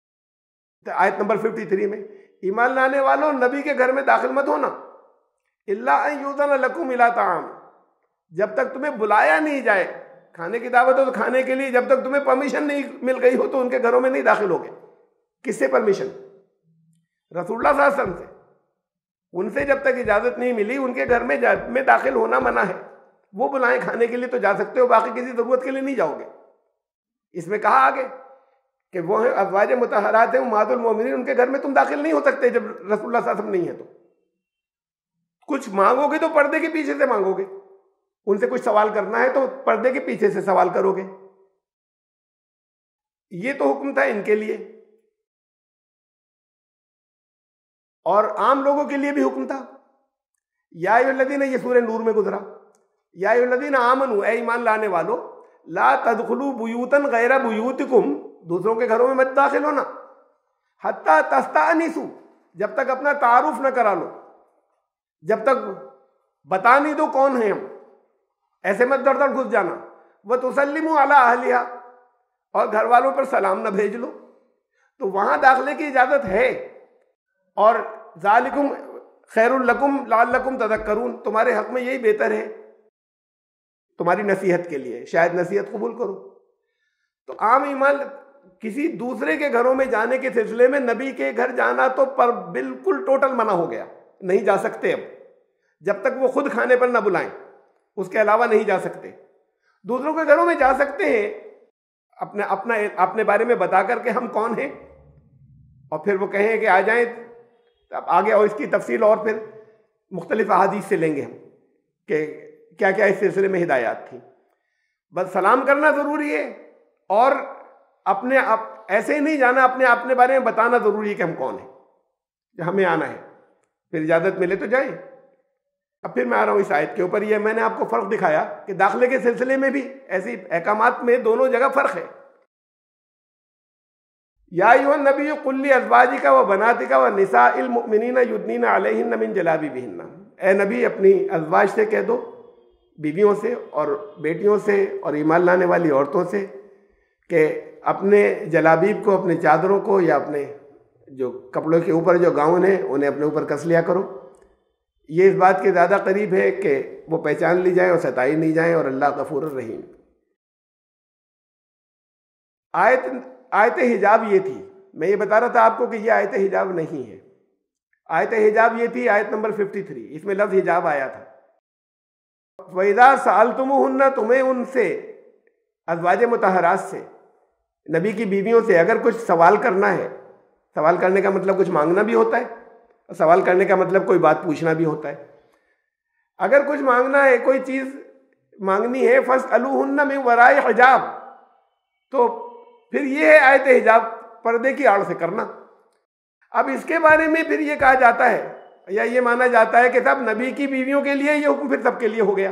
आयत नंबर तिरेपन में। ईमान लाने वालों नबी के घर में दाखिल मत होना, इल्ला अन युज़न लकुम इला ताम, जब तक तुम्हें बुलाया नहीं जाए। खाने की दावत हो तो खाने के लिए, जब तक तुम्हें परमिशन नहीं मिल गई हो तो उनके घरों में नहीं दाखिल होगे। किससे परमिशन? रसूलुल्लाह सल्लल्लाहु अलैहि वसल्लम से। उनसे जब तक इजाजत नहीं मिली उनके घर में में दाखिल होना मना है। वो बुलाएं खाने के लिए तो जा सकते हो, बाकी किसी जरूरत के लिए नहीं जाओगे। इसमें कहा आगे कि वो है अज़वाज मुतहरात है उम्महातुल मोमिनीन, उनके घर में तुम दाखिल नहीं हो सकते जब रसूलुल्लाह सल्लल्लाहु अलैहि वसल्लम नहीं है। तो कुछ मांगोगे तो पर्दे के पीछे से मांगोगे, उनसे कुछ सवाल करना है तो पर्दे के पीछे से सवाल करोगे। ये तो हुक्म था इनके लिए, और आम लोगों के लिए भी हुक्म था। या अय्युहल्लज़ीना, ये सूरह नूर में गुजरा। या अय्युहल्लज़ीना आमनू, ए ईमान लाने वालों, ला तदखुलू बुयूतन गैरा बुयूतिकुम, दूसरों के घरों में मत दाखिल होना, हत्ता तस्तानिसु, जब तक अपना तारुफ न करा लो, जब तक बता नहीं दो कौन है हम, ऐसे मत दर दर घुस जाना। वह तुसल्लिमु अला अहलिहा, और घर वालों पर सलाम न भेज लो। तो वहां दाखिले की इजाजत है। और ज़ालिकुम खैरुल लकुम लअल्लकुम तज़क्करून, तुम्हारे हक में यही बेहतर है, तुम्हारी नसीहत के लिए, शायद नसीहत कबूल करो। तो आम ईमान किसी दूसरे के घरों में जाने के सिलसिले में नबी के घर जाना तो पर बिल्कुल टोटल मना हो गया, नहीं जा सकते। अब जब तक वो खुद खाने पर ना बुलाएं उसके अलावा नहीं जा सकते। दूसरों के घरों में जा सकते हैं अपने अपना अपने बारे में बता करके हम कौन हैं, और फिर वो कहें कि आ जाएं, अब आगे और इसकी तफसील और फिर मुख्तलिफ अहादीस से लेंगे हम कि क्या क्या इस सिलसिले में हिदायत थी। बस सलाम करना ज़रूरी है, और अपने आप ऐसे ही नहीं जाना, अपने अपने बारे में बताना ज़रूरी है कि हम कौन हैं, हमें आना है, फिर इजाज़त मिले तो जाएं। अब फिर मैं आ रहा हूँ इस आयत के ऊपर। ये मैंने आपको फ़र्क दिखाया कि दाखिले के सिलसिले में भी ऐसी अहकामात में दोनों जगह फ़र्क है। या अय्युहन नबी कुल्ली अज़वाजिका व बनातिका व निसाइल मुमिनीना युदनीना अलैहिन्ना मिन जलाबिबिहिन्ना, ए नबी अपनी अज़वाज से कह दो, बीवियों से और बेटियों से और ईमान लाने वाली औरतों से, कि अपने जलाबीब को, अपने चादरों को या अपने जो कपड़ों के ऊपर जो गाउन है उन्हें अपने ऊपर कस लिया करो। ये इस बात के ज़्यादा करीब है कि वो पहचान ली जाए और सताई नहीं जाए, और अल्लाह गफूर रहीम। आयत आयत हिजाब ये थी, मैं ये बता रहा था आपको कि ये आयत हिजाब नहीं है। आयत हिजाब ये थी आयत नंबर तिरेपन, इसमें लफ्ज़ हिजाब आया था। वइज़ा सअल्तुमुहुन्ना, तुम्हें उनसे, अज़वाज मुतहरात से, नबी की बीवियों से अगर कुछ सवाल करना है, सवाल करने का मतलब कुछ मांगना भी होता है, और सवाल करने का मतलब कोई बात पूछना भी होता है। अगर कुछ मांगना है, कोई चीज़ मांगनी है, फस्अलूहुन्ना मिन वराए हिजाब, तो फिर ये है आयत हिजाब, पर्दे की आड़ से करना। अब इसके बारे में फिर ये कहा जाता है या ये माना जाता है कि सब नबी की बीवियों के लिए ये हुक्म फिर सबके लिए हो गया।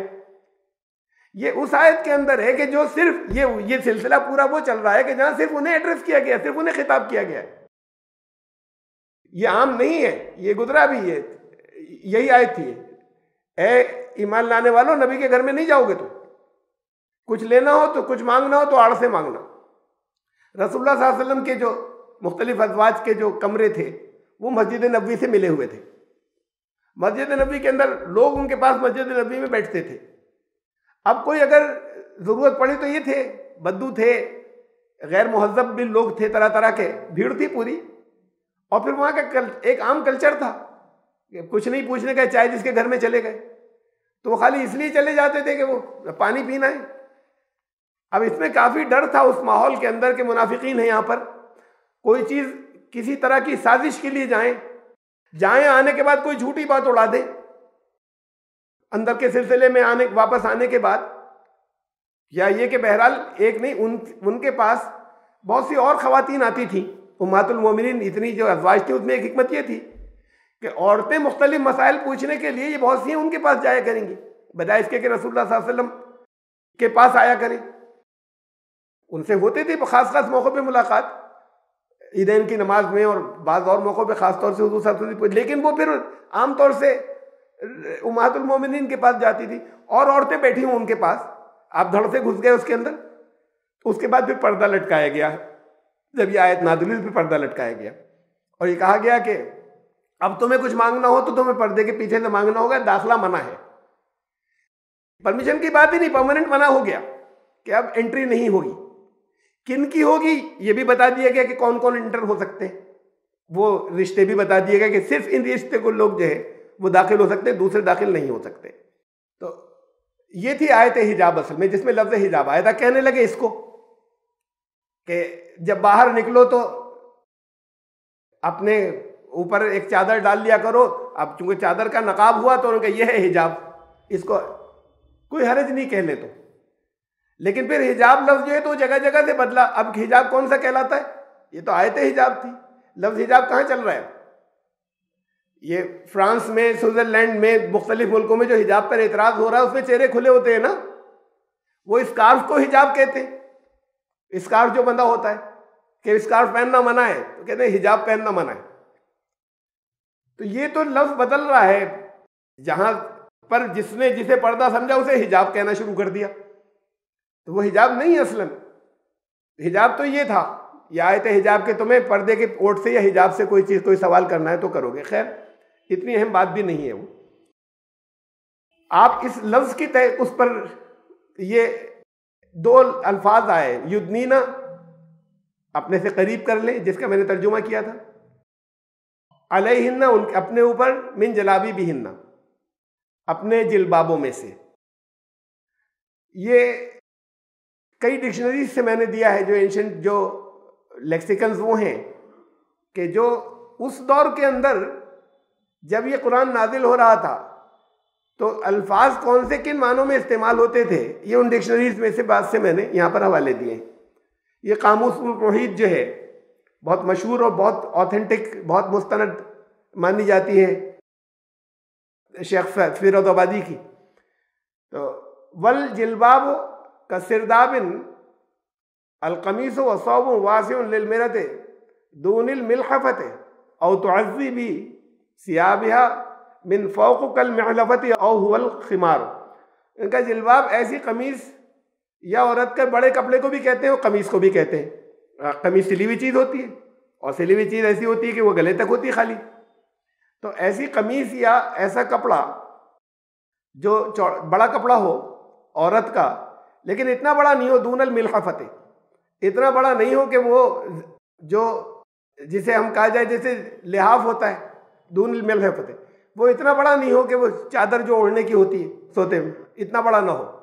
ये उस आयत के अंदर है कि जो सिर्फ ये ये सिलसिला पूरा वो चल रहा है कि जहां सिर्फ उन्हें एड्रेस किया गया, सिर्फ उन्हें खिताब किया गया है। ये आम नहीं है, ये गुजरा भी है। यही आयत थी, ए ईमान लाने वालों, नबी के घर में नहीं जाओगे तो कुछ लेना हो तो, कुछ मांगना हो तो आड़ से मांगना। रसूलुल्लाह सल्लल्लाहु अलैहि वसल्लम के जो मुख्तलिफ अज़वाज के जो कमरे थे वो मस्जिद नबवी से मिले हुए थे। मस्जिद नबवी के अंदर लोग उनके पास मस्जिद नबवी में बैठते थे। अब कोई अगर ज़रूरत पड़ी तो ये थे, बद्दू थे, गैर मुहज़्ज़ब भी लोग थे, तरह तरह के, भीड़ थी पूरी। और फिर वहाँ का कल, एक आम कल्चर था कि कुछ नहीं पूछने का, चाय जिसके घर में चले गए तो वो खाली इसलिए चले जाते थे कि वो पानी पीना है। अब इसमें काफ़ी डर था उस माहौल के अंदर के मुनाफिकीन है यहाँ पर, कोई चीज़ किसी तरह की साजिश के लिए जाएं जाएं आने के बाद कोई झूठी बात उड़ा दे, अंदर के सिलसिले में आने वापस आने के बाद, या ये कि बहरहाल एक नहीं, उन उनके पास बहुत सी और ख़वातीन आती थी उम्महातुल मोमिनीन, इतनी जो अज़वाज थी उसमें एक हिकमत ये थी कि औरतें मुख्तलिफ मसाइल पूछने के लिए ये बहुत सी उनके पास जाया करेंगी, बजाय इसके कि रसूलुल्लाह सल्लल्लाहु अलैहि वसल्लम के पास आया करें। उनसे होते थे ख़ास ख़ास मौक़ों पे मुलाकात, ईदैन की नमाज में और बाज़ और मौक़ों पे ख़ास तौर से हुज़ूर सल्लल्लाहु अलैहि वसल्लम, लेकिन वो फिर आम तौर से उम्महातुल मोमिनीन के पास जाती थी और औरतें बैठी हूँ उनके पास। आप धड़ से घुस गए उसके अंदर, तो उसके बाद फिर पर्दा लटकाया गया। जब ये आयत नाज़िल हुई फिर पर्दा लटकाया गया और ये कहा गया कि अब तुम्हें कुछ मांगना हो तो तुम्हें पर्दे के पीछे से मांगना होगा, दाखिला मना है। परमिशन की बात ही नहीं, परमानेंट मना हो गया कि अब एंट्री नहीं होगी। किन की होगी ये भी बता दिया गया कि कौन कौन एंटर हो सकते हैं, वो रिश्ते भी बता दिए गए कि सिर्फ इन रिश्ते को लोग जो है वो दाखिल हो सकते हैं, दूसरे दाखिल नहीं हो सकते। तो ये थी आयत हिजाब असल में, जिसमें लफ्ज़ हिजाब आया था। कहने लगे इसको कि जब बाहर निकलो तो अपने ऊपर एक चादर डाल लिया करो। अब चूंकि चादर का नकाब हुआ तो उन्होंने कहा यह है हिजाब, इसको कोई हरज नहीं कहने तो। लेकिन फिर हिजाब लफ्ज़ जो है तो जगह जगह से बदला। अब हिजाब कौन सा कहलाता है? ये तो आयत हिजाब थी। लफ्ज़ हिजाब कहाँ चल रहा है? ये फ्रांस में, स्विट्ज़रलैंड में, मुख्तलिफ मुल्कों में जो हिजाब पर एतराज़ हो रहा है उसमें चेहरे खुले होते हैं ना, वो स्कार्फ को हिजाब कहते हैं। स्कार्फ जो बंधा होता है कि स्कार्फ पहनना मना है तो कहते हैं हिजाब पहनना मना है। तो ये तो लफ्ज़ बदल रहा है, जहां पर जिसने जिसे पर्दा समझा उसे हिजाब कहना शुरू कर दिया, तो वो हिजाब नहीं है असलन। हिजाब तो ये था, ये आयत हिजाब के तुम्हें पर्दे के ओट से या हिजाब से कोई चीज़, कोई सवाल करना है तो करोगे। खैर इतनी अहम बात भी नहीं है वो। आप इस लफ्ज़ की तय उस पर ये दो अल्फाज आए, युदनीना, अपने से करीब कर लें, जिसका मैंने तर्जुमा किया था, अलैहिन्ना, उनके अपने ऊपर, मिन जलाबी बिहिन्ना, अपने जिलबाबों में से। ये कई डिक्शनरीज से मैंने दिया है, जो एंशंट जो लेक्सिकन्स वो हैं कि जो उस दौर के अंदर जब ये कुरान नाजिल हो रहा था तो अल्फाज कौन से किन मानों में इस्तेमाल होते थे, ये उन डिक्शनरीज में से बाद से मैंने यहाँ पर हवाले दिए हैं। ये कामूस मुहीत जो है बहुत मशहूर और बहुत ऑथेंटिक, बहुत मुस्तनद मानी जाती है शेख फिरोजाबादी की। तो वल जिलबाब का सिरदाबिन अलकमीस व सौब वासिउन लिलमिरत दूनिल मिलहफत औ तुअज़्ज़ी भी सियाबिहा मिन फ़ौक़ल मिअलफ़ति औ हुवल खिमार। इनका जिलबाब ऐसी कमीज़ या औरत के बड़े कपड़े को भी कहते हैं और कमीज़ को भी कहते हैं। कमीज़ सिली हुई चीज़ होती है और सिली हुई चीज़ ऐसी होती है कि वो गले तक होती है खाली। तो ऐसी कमीज या ऐसा कपड़ा जो बड़ा कपड़ा हो औरत का, लेकिन इतना बड़ा नहीं हो, दूनल मिलहफते, इतना बड़ा नहीं हो कि वो जो जिसे हम कहा जाए जैसे लिहाफ होता है दूनल मिलहफते, वो इतना बड़ा नहीं हो कि वो चादर जो ओढ़ने की होती है सोते में, इतना बड़ा ना हो।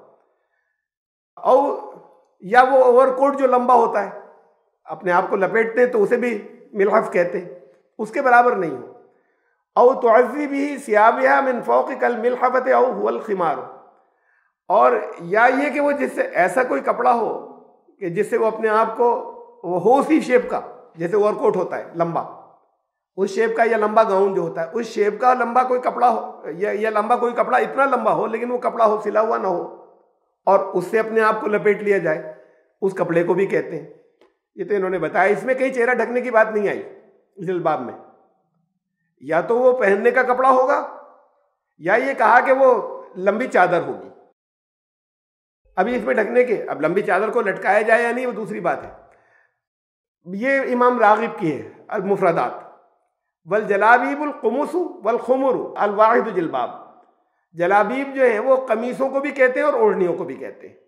और या वो ओवरकोट जो लंबा होता है, अपने आप को लपेटते हैं तो उसे भी मिलहफ कहते हैं, उसके बराबर नहीं हो। औ तुअज़्ज़ी बिही सियाबिहा मिन फ़ौक़ि कल मिलहफत औ हुवल खिमार, और या ये कि वो जिससे ऐसा कोई कपड़ा हो कि जिससे वो अपने आप को, वो हो उसी शेप का, जैसे ओवरकोट होता है लंबा, उस शेप का, या लंबा गाउन जो होता है उस शेप का लंबा कोई कपड़ा हो, या, या लंबा कोई कपड़ा इतना लंबा हो लेकिन वो कपड़ा हो सिला हुआ ना हो और उससे अपने आप को लपेट लिया जाए, उस कपड़े को भी कहते हैं। ये तो इन्होंने बताया, इसमें कहीं चेहरा ढकने की बात नहीं आई जिल्बाब में। या तो वो पहनने का कपड़ा होगा या ये कहा कि वो लंबी चादर होगी। अभी इसमें ढकने के, अब लंबी चादर को लटकाया जाए या नहीं वो दूसरी बात है। ये इमाम रागिब की है अल मुफरदात, वल जलाबीबुल कुमुसु वल खुमुरु अल वाहिद जिल्बाब। जलाबीब जो है वो कमीसों को भी कहते हैं और ओढ़नियों को भी कहते हैं।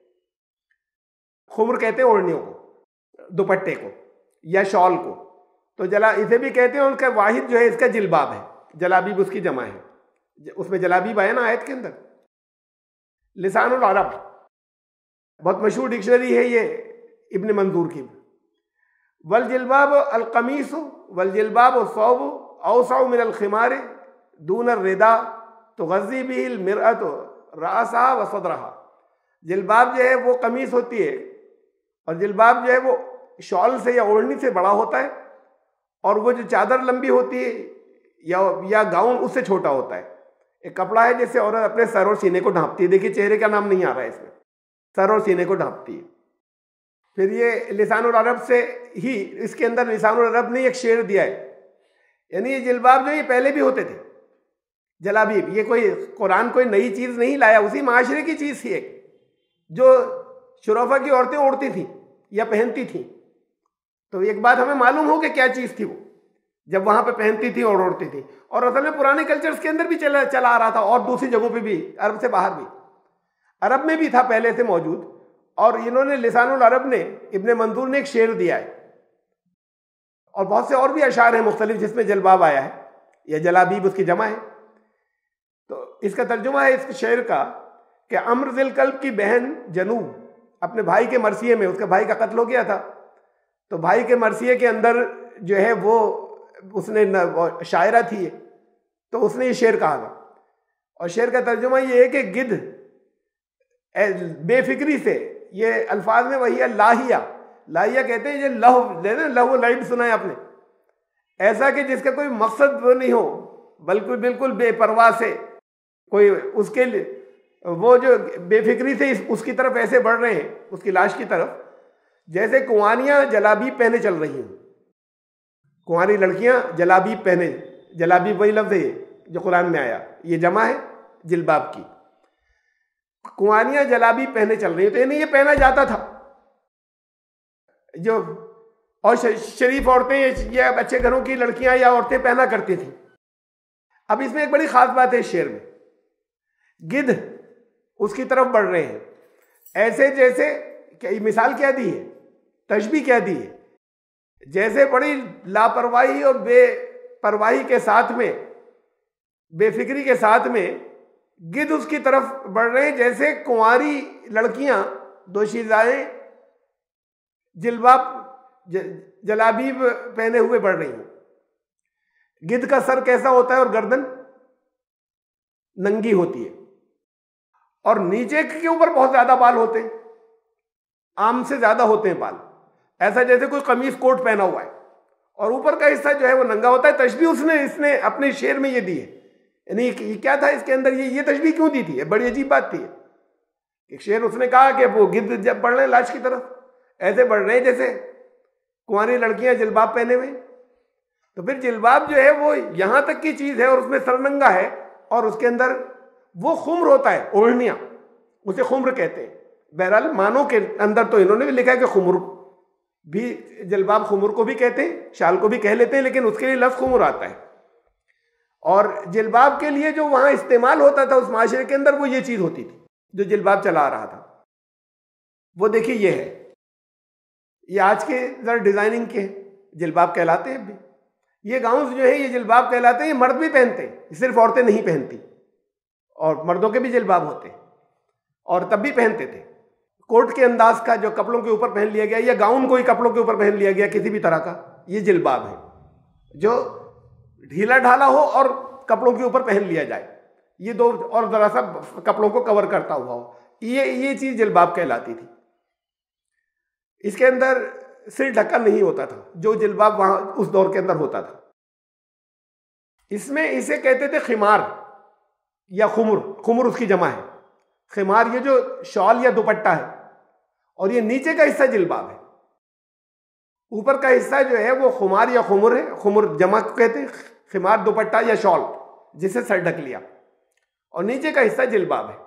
खुमर कहते हैं ओढ़नियों को, दुपट्टे को या शॉल को, तो जला इसे भी कहते हैं। उनका वाहिद जो है इसका जिल्बाब है, जलाबीब उसकी जमा है, उसमें जलाबीब आया ना आयत के अंदर। लिसानुल अरब बहुत मशहूर डिक्शनरी है ये इब्न मंजूर की। वल जिल्बाब अल कमीस वल जिल्बाब सौब औसअ मिनल खिमार दून रिदा तुग़ज़्ज़ी बिहिल मिरअत रासा व सदरहा। जिल्बाब जो है वो कमीज होती है और जिल्बाब जो है वो शॉल से या ओढ़नी से बड़ा होता है, और वो जो चादर लंबी होती है या या गाउन उससे छोटा होता है। एक कपड़ा है जिससे औरत अपने सर और सीने को ढांपती है। देखिए चेहरे का नाम नहीं आ रहा है इसमें, सर और सीने को ढांपती है। फिर ये लिसानुल अरब से ही, इसके अंदर लिसानुल अरब ने एक शेर दिया है, यानी ये जिल्बाब जो ये पहले भी होते थे जलाबीब, ये कोई कुरान कोई नई चीज़ नहीं लाया, उसी माशरे की चीज़ थी एक जो शुरफा की औरतें ओढ़ती थी या पहनती थी। तो एक बात हमें मालूम हो कि क्या चीज़ थी वो जब वहाँ पे पहनती थी और ओढ़ती थी, और असल में पुराने कल्चर्स के अंदर भी चला चला आ रहा था और दूसरी जगहों पे भी, अरब से बाहर भी, अरब में भी था पहले से मौजूद। और इन्होंने लिसानुल अरब ने, इब्ने मंजूर ने एक शेर दिया है, और बहुत से और भी अशार हैं मुख्तलिफ जिसमें जलबाब आया है या जलाबीब उसकी जमा है। तो इसका तर्जुमा है इस शेर का कि अम्र ज़िल कल्ब की बहन जनूब अपने भाई के मरसिये में, उसका भाई का कत्ल हो गया था, तो भाई के मरसिये के अंदर जो है वो उसने न, शायरा थी, तो उसने ये शेर कहा था। और शेर का तर्जुमा ये है कि गिद्ध बेफिक्री से, ये अल्फाज में वही है लाहिया, लाहिया कहते हैं ये लहव, लहव लाइब सुना है आपने, ऐसा कि जिसका कोई मकसद वो नहीं हो, बल्कि बिल्कुल बेपरवाह से कोई उसके वो जो बेफिक्री से उसकी तरफ ऐसे बढ़ रहे हैं, उसकी लाश की तरफ, जैसे कुंवारियाँ जलाबीब पहने चल रही हैं। कुंवारी लड़कियाँ जलाबीब पहने, जलाबीब वही लफ्ज़ है जो कुरान में आया, ये जमा है जिल्बाब की। कुंवारियाँ जलाबीब पहने चल रही हैं, तो यानी ये पहना जाता था जो, और शरीफ औरतें या अच्छे घरों की लड़कियाँ या औरतें पहना करती थी। अब इसमें एक बड़ी ख़ास बात है इस शेर में, गिद्ध उसकी तरफ बढ़ रहे हैं, ऐसे जैसे क्या मिसाल क्या दी है, तशबीह क्या दी है, जैसे बड़ी लापरवाही और बेपरवाही के साथ में, बेफिक्री के साथ में गिद्ध उसकी तरफ बढ़ रहे हैं, जैसे कुंवारी लड़कियां दोशीज़ाएं जिल्बाब जलाबीब पहने हुए बढ़ रही हैं। गिद्ध का सर कैसा होता है और गर्दन नंगी होती है, और नीचे के ऊपर बहुत ज्यादा बाल होते हैं, आम से ज्यादा होते हैं बाल, ऐसा जैसे कोई कमीज कोट पहना हुआ है, और ऊपर का हिस्सा जो है वो नंगा होता है। तशबीह उसने इसने अपने शेर में ये दी है, यानी ये क्या था इसके अंदर, ये ये तशबीह क्यों दी थी, बड़ी अजीब बात थी। एक शेर उसने कहा कि वो गिद्ध जब बढ़ रहे हैं लाश की तरफ, ऐसे बढ़ रहे हैं जैसे कुंवारी लड़कियां जिल्बाब पहने हुए। तो फिर जिल्बाब जो है वो यहां तक की चीज है और उसमें सरनंगा है, और उसके अंदर वो खुम्र होता है, ओढ़निया, उसे खुम्र कहते हैं। बहरहाल मानो के अंदर तो इन्होंने भी लिखा है कि खुम्र, भी जिल्बाब खुमुर को भी कहते हैं, शाल को भी कह लेते हैं, लेकिन उसके लिए लफ्ज़ खुमुर आता है। और जिल्बाब के लिए जो वहाँ इस्तेमाल होता था उस माशरे के अंदर, वो ये चीज़ होती थी जो जिल्बाब चला रहा था। वो देखिए ये है, ये आज के ज़रा डिज़ाइनिंग के जिल्बाब कहलाते हैं। अभी ये गाउन्स जो है ये जिल्बाब कहलाते हैं। ये मर्द भी पहनते हैं, सिर्फ औरतें नहीं पहनती, और मर्दों के भी जिल्बाब होते हैं और तब भी पहनते थे। कोट के अंदाज का जो कपड़ों के ऊपर पहन लिया गया, या गाउन को ही कपड़ों के ऊपर पहन लिया गया किसी भी तरह का, ये जिल्बाब है जो ढीला ढाला हो और कपड़ों के ऊपर पहन लिया जाए, ये दो, और जरा सा कपड़ों को कवर करता हुआ हो, ये ये चीज जिल्बाब कहलाती थी। इसके अंदर सिर ढका नहीं होता था, जो जिल्बाब वहां उस दौर के अंदर होता था। इसमें इसे कहते थे खिमार या खुमुर, खुमुर उसकी जमा है। खिमार ये जो शॉल या दुपट्टा है, और ये नीचे का हिस्सा जिल्बाब है। ऊपर का हिस्सा जो है वो खुमार या खुमुर है। खुमुर जमा को कहते हैं, खिमार दुपट्टा या शॉल जिसे सर ढक लिया, और नीचे का हिस्सा जिल्बाब है।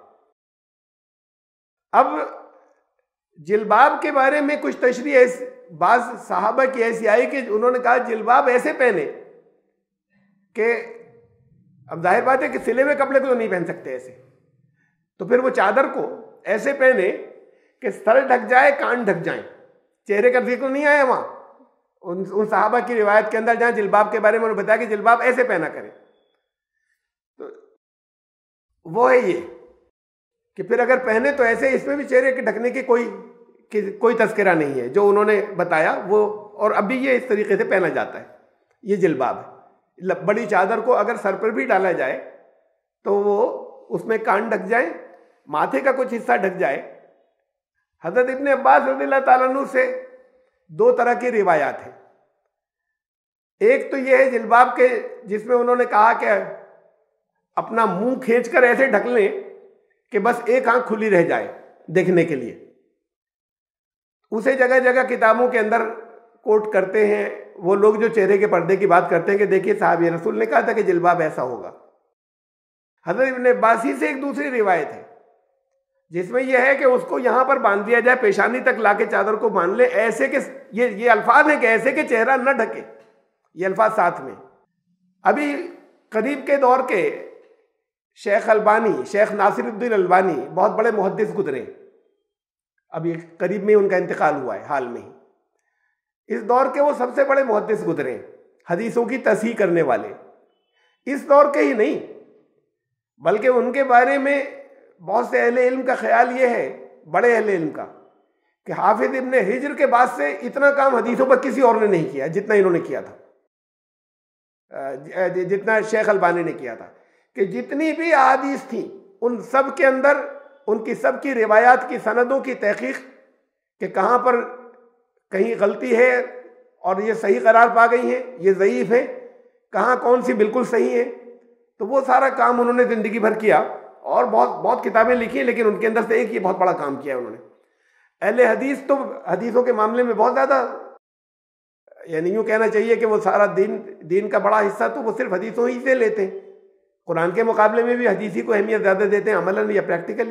अब जिल्बाब के बारे में कुछ तशरीह ऐसी, बाज साहबा की ऐसी आई कि उन्होंने कहा जिल्बाब ऐसे पहने कि, अब जाहिर बात है कि सिले हुए कपड़े को तो नहीं पहन सकते ऐसे, तो फिर वो चादर को ऐसे पहने कि सर ढक जाए, कान ढक जाए, चेहरे का जिक्र नहीं आया वहां उन उन साहबा की रिवायत के अंदर, जहां जिल्बाब के बारे में उन्होंने बताया कि जिल्बाब ऐसे पहना करें। तो वो है ये कि फिर अगर पहने तो ऐसे, इसमें भी चेहरे के ढकने की कोई कि कोई तस्करा नहीं है, जो उन्होंने बताया वो, और अभी ये इस तरीके से पहना जाता है। ये जिल्बाब है। बड़ी चादर को अगर सर पर भी डाला जाए तो वो उसमें कान ढक जाए, माथे का कुछ हिस्सा ढक जाए। हजरत इब्ने अब्बास रज़ियल्लाहु ताला अन्हु से दो तरह की रिवायात है। एक तो ये है जिल्बाब के, जिसमें उन्होंने कहा कि अपना मुंह खींचकर ऐसे ढक लें कि बस एक आंख खुली रह जाए देखने के लिए। उसे जगह जगह किताबों के अंदर कोट करते हैं वो लोग जो चेहरे के पर्दे की बात करते हैं कि देखिए साहब रसूल ने कहा था कि जिल्बाब ऐसा होगा। हजरत इब्ने अब्बास ही से एक दूसरी रिवायत है जिसमें यह है कि उसको यहां पर बांध दिया जाए, पेशानी तक लाके चादर को बांध ले, ऐसे के ये ये अल्फाज है कि ऐसे के चेहरा न ढके, ये अल्फाज साथ में। अभी करीब के दौर के शेख अलबानी, शेख नासिरुद्दीन अलबानी बहुत बड़े मुहद्दिस गुजरे, अभी करीब में उनका इंतकाल हुआ है हाल में ही। इस दौर के वो सबसे बड़े मुहद्दिस गुजरे, हदीसों की तस्हीह करने वाले। इस दौर के ही नहीं बल्कि उनके बारे में बहुत से अहले इल्म का ख्याल ये है, बड़े अहले इल्म का, कि हाफिज इब्ने हिज्र के बाद से इतना काम हदीसों पर किसी और ने नहीं किया जितना इन्होंने किया था, जितना शेख अलबानी ने किया था। कि जितनी भी अहादीस थी उन सब के अंदर उनकी सब की रिवायात की सनदों की तहकीक कि कहाँ पर कहीं गलती है और ये सही करार पा गई है, ये ज़ईफ़ है, कहाँ कौन सी बिल्कुल सही है, तो वो सारा काम उन्होंने ज़िंदगी भर किया और बहुत बहुत किताबें लिखी, लेकिन उनके अंदर से एक ये बहुत बड़ा काम किया उन्होंने। अहले हदीस तो हदीसों के मामले में बहुत ज़्यादा, यानी यूँ कहना चाहिए कि वो सारा दीन दीन का बड़ा हिस्सा तो वो सिर्फ हदीसों ही से लेते हैं। कुरान के मुकाबले में भी हदीसी को अहमियत ज़्यादा देते हैं, अमलन या प्रैक्टिकली।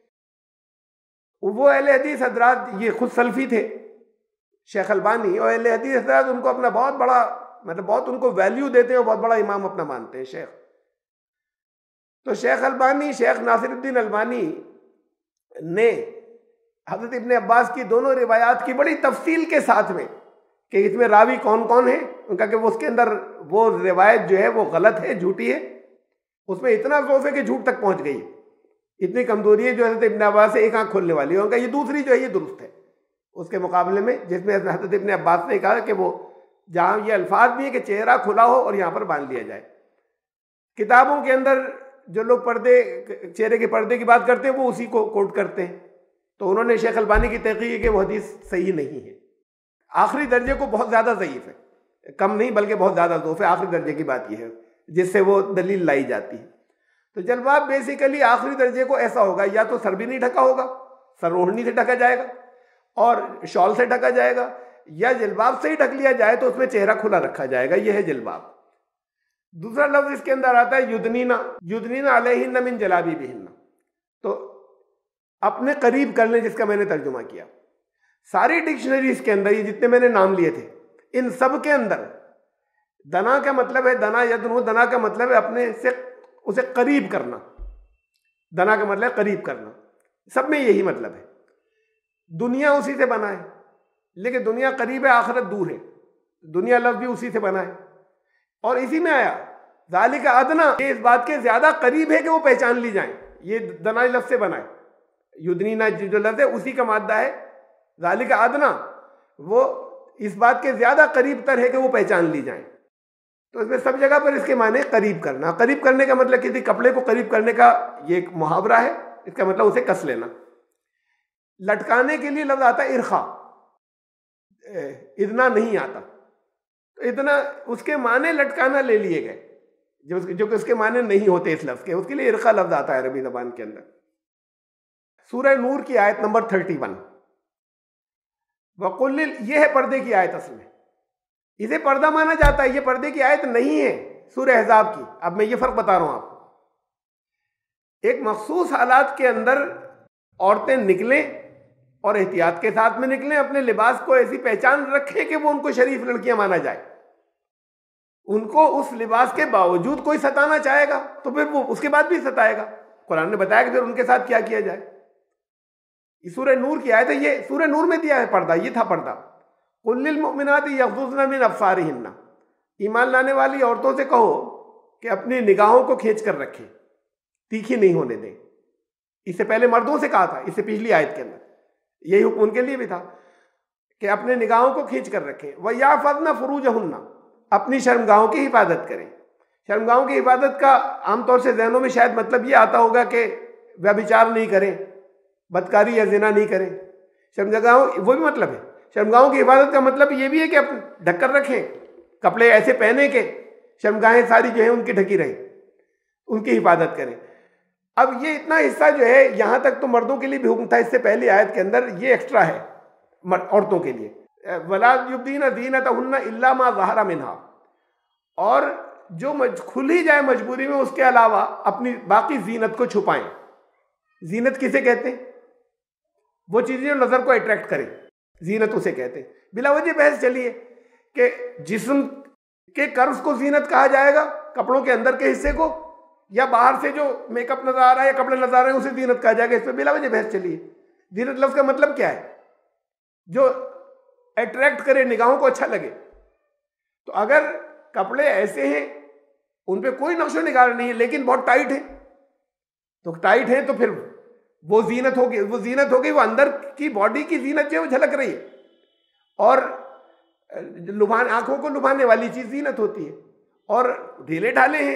वो अहले हदीस हजरात, ये खुद सल्फी थे शेख अलबानी, और अहले हदीस हजरात उनको अपना बहुत बड़ा, मतलब बहुत उनको वैल्यू देते हैं और बहुत बड़ा इमाम अपना मानते हैं शेख। तो शेख अलबानी, शेख नासिरुद्दीन अलबानी ने हज़रत इब्ने अब्बास की दोनों रिवायात की बड़ी तफसील के साथ में कि इसमें रावी कौन कौन है, उनका कि वो उसके अंदर वो रिवायत जो है वो गलत है, झूठी है, उसमें इतना ज़ौफ़ है कि झूठ तक पहुंच गई, इतनी कमजोरी है जो हज़रत इब्ने अब्बास से एक आंख खोलने वाली है। उनका ये दूसरी जो है ये दुरुस्त है उसके मुकाबले में, जिसमें हज़रत इब्ने अब्बास ने कहा कि वो जहाँ ये अल्फाज भी है कि चेहरा खुला हो और यहाँ पर बांध लिया जाए। किताबों के अंदर जो लोग पर्दे, चेहरे के पर्दे की बात करते हैं वो उसी को कोट करते हैं। तो उन्होंने शेख अलबानी की तहकीक है कि वो हदीस सही नहीं है, आखिरी दर्जे को बहुत ज़्यादा ज़ईफ़ है, कम नहीं बल्कि बहुत ज़्यादा ज़ौफ़ है, आखिरी दर्जे की बात यह है जिससे वो दलील लाई जाती है। तो जल्बाब बेसिकली आखिरी दर्जे को ऐसा होगा, या तो सर भी नहीं ढका होगा, सर ओढ़नी से ढका जाएगा और शॉल से ढका जाएगा, या जल्बाब से ही ढक लिया जाए तो उसमें चेहरा खुला रखा जाएगा, यह है जल्बाब। दूसरा लफ्ज इसके अंदर आता है युदनीना, युदनीना अलैहिन्ना मिन जलाबीबिहिन्ना, तो अपने करीब कर लें, जिसका मैंने तर्जुमा किया। सारी डिक्शनरीज के अंदर ये जितने मैंने नाम लिए थे, इन सब के अंदर दना का मतलब है दना यदनु, दना का मतलब है अपने से उसे करीब करना, दना का मतलब करीब करना, सब में यही मतलब है। दुनिया उसी से बना है, लेकिन दुनिया करीब है, आखिरत दूर है। दुनिया लफ्ज़ भी उसी से बना है और इसी में आया ज़ालिका अदना, ये इस बात के ज्यादा करीब है कि वो पहचान ली जाए। ये दना लफ्ज़ से बना है, युदनीना जो लफ्ज़ है उसी का मादा है ज़ालिका अदना, वो इस बात के ज्यादा करीब तर है कि वो पहचान ली जाए। तो इसमें सब जगह पर इसके माने करीब करना। करीब करने का मतलब किसी कपड़े को करीब करने का ये एक मुहावरा है, इसका मतलब उसे कस लेना। लटकाने के लिए लफ्ज़ आता है इरखा, इतना नहीं आता, तो इतना उसके माने लटकाना ले लिए गए जो जो कि उसके माने नहीं होते इस लफ्ज़ के, उसके लिए इरखा लफ्ज़ आता है अरबी ज़बान के अंदर। सूरह नूर की आयत नंबर थर्टी वन, वकुल्लिल, ये है पर्दे की आयत। असल में इसे पर्दा माना जाता है, ये पर्दे की आयत नहीं है सूरह अहज़ाब की। अब मैं ये फ़र्क बता रहा हूँ आपको। एक मखसूस हालात के अंदर औरतें निकलें और एहतियात के साथ में निकलें, अपने लिबास को ऐसी पहचान रखें कि वो उनको शरीफ लड़कियां माना जाए। उनको उस लिबास के बावजूद कोई सताना चाहेगा तो फिर वो उसके बाद भी सताएगा। कुरान ने बताया कि फिर उनके साथ क्या किया जाए। ये सूरह नूर की आयत है, ये सूरह नूर में दिया है पर्दा, ये था पर्दा। कुल्लिल मुमिनाति यग़ज़ुज़्न मिन अब्सारिहिन्ना, ईमान लाने वाली औरतों से कहो कि अपनी निगाहों को खींच कर रखें, तीखी नहीं होने दें। इससे पहले मर्दों से कहा था, इससे पिछली आयत के अंदर यही हुक्म उनके लिए भी था कि अपने निगाहों को खींच कर रखें। वयाफ़ज़्न फ़ुरूजहुन्ना, अपनी शर्मगाहों की हिफाजत करें। शर्मगाहों की हिफाजत का आमतौर से जहनों में शायद मतलब ये आता होगा कि व्यभिचार नहीं करें, बदकारी या जिना नहीं करें। शर्मगाहों, वो भी मतलब है। शर्मगाहों की हिफाजत का मतलब ये भी है कि अपने ढककर रखें, कपड़े ऐसे पहने के शर्मगाहें सारी जो है उनकी ढकी रहे, उनकी हिफाजत करें। अब ये इतना हिस्सा जो है यहाँ तक तो मर्दों के लिए भी हुक्म था, इससे पहली आयत के अंदर ये एक्स्ट्रा है औरतों के लिए। वला युब्दीना ज़ीनतहुन्ना इल्ला मा ज़हरा मिन्हा, और जो मज खुल ही जाए मजबूरी में उसके अलावा अपनी बाकी जीनत को छुपाएं। जीनत किसे कहते हैं? वो चीजें जो नजर को अट्रैक्ट करें, जीनत उसे कहते हैं। बिला वजह बहस चली है कि जिस्म के कर्व्स को जीनत कहा जाएगा, कपड़ों के अंदर के हिस्से को, या बाहर से जो मेकअप नजर आ रहा है या कपड़े नजर आ रहे हैं उसे जीनत कहा जाएगा। इस पर बिला वजह बहस चली है। जीनत लफ्ज का मतलब क्या है? जो अट्रैक्ट करे, निगाहों को अच्छा लगे। तो अगर कपड़े ऐसे हैं उन पे कोई नक्शो निगार नहीं है लेकिन बहुत टाइट है, तो टाइट है तो फिर वो जीनत होगी, वो जीनत होगी, वो अंदर की बॉडी की जीनत जो है वो झलक रही है। और लुभान आंखों को लुभाने वाली चीज जीनत होती है। और ढीले ढाले हैं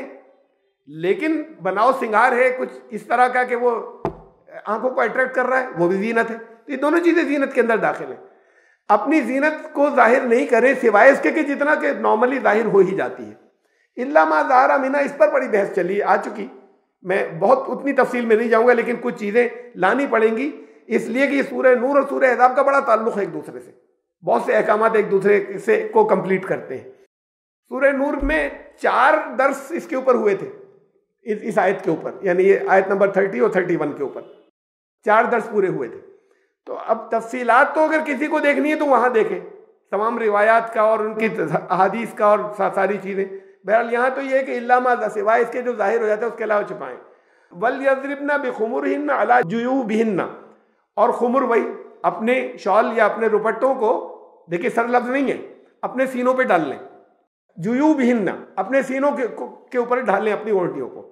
लेकिन बनाओ सिंगार है कुछ इस तरह का कि वो आंखों को अट्रैक्ट कर रहा है, वो भी जीनत है। तो ये दोनों चीजें जीनत के अंदर दाखिल है। अपनी जीनत को जाहिर नहीं करें सिवाय इसके कि जितना कि नॉर्मली जाहिर हो ही जाती है। इल्ला मा ज़हरा मिन्हा, इस पर बड़ी बहस चली आ चुकी। मैं बहुत उतनी तफसील में नहीं जाऊंगा लेकिन कुछ चीजें लानी पड़ेंगी इसलिए कि सूरह नूर और सूरह अहज़ाब का बड़ा ताल्लुक है एक दूसरे से, बहुत से अहकामात एक दूसरे से को कंप्लीट करते हैं। सूरह नूर में चार दर्स इसके ऊपर हुए थे, इस, इस आयत के ऊपर, यानी ये आयत नंबर थर्टी और थर्टी वन के ऊपर चार दर्स पूरे हुए थे। तो अब तफसीलात तो अगर किसी को देखनी है तो वहां देखें, तमाम रिवायात का और उनकी अहादीस का और सारी चीजें। बहरहाल यहाँ तो ये है कि इल्ला मा, सिवाय इसके जो जाहिर हो जाता है उसके अलावा छुपाएं। वल यज़रिबना बिखुमुरिहिन्ना अला जुयूबिहिन्ना, और खुमुर वही अपने शॉल या अपने रुपट्टों को, देखिए सर लफ्ज नहीं है, अपने सीनों पे डाल लें। जुयूबिहिन्ना, अपने सीनों के के ऊपर डाल लें अपनी ओढ़नियों को।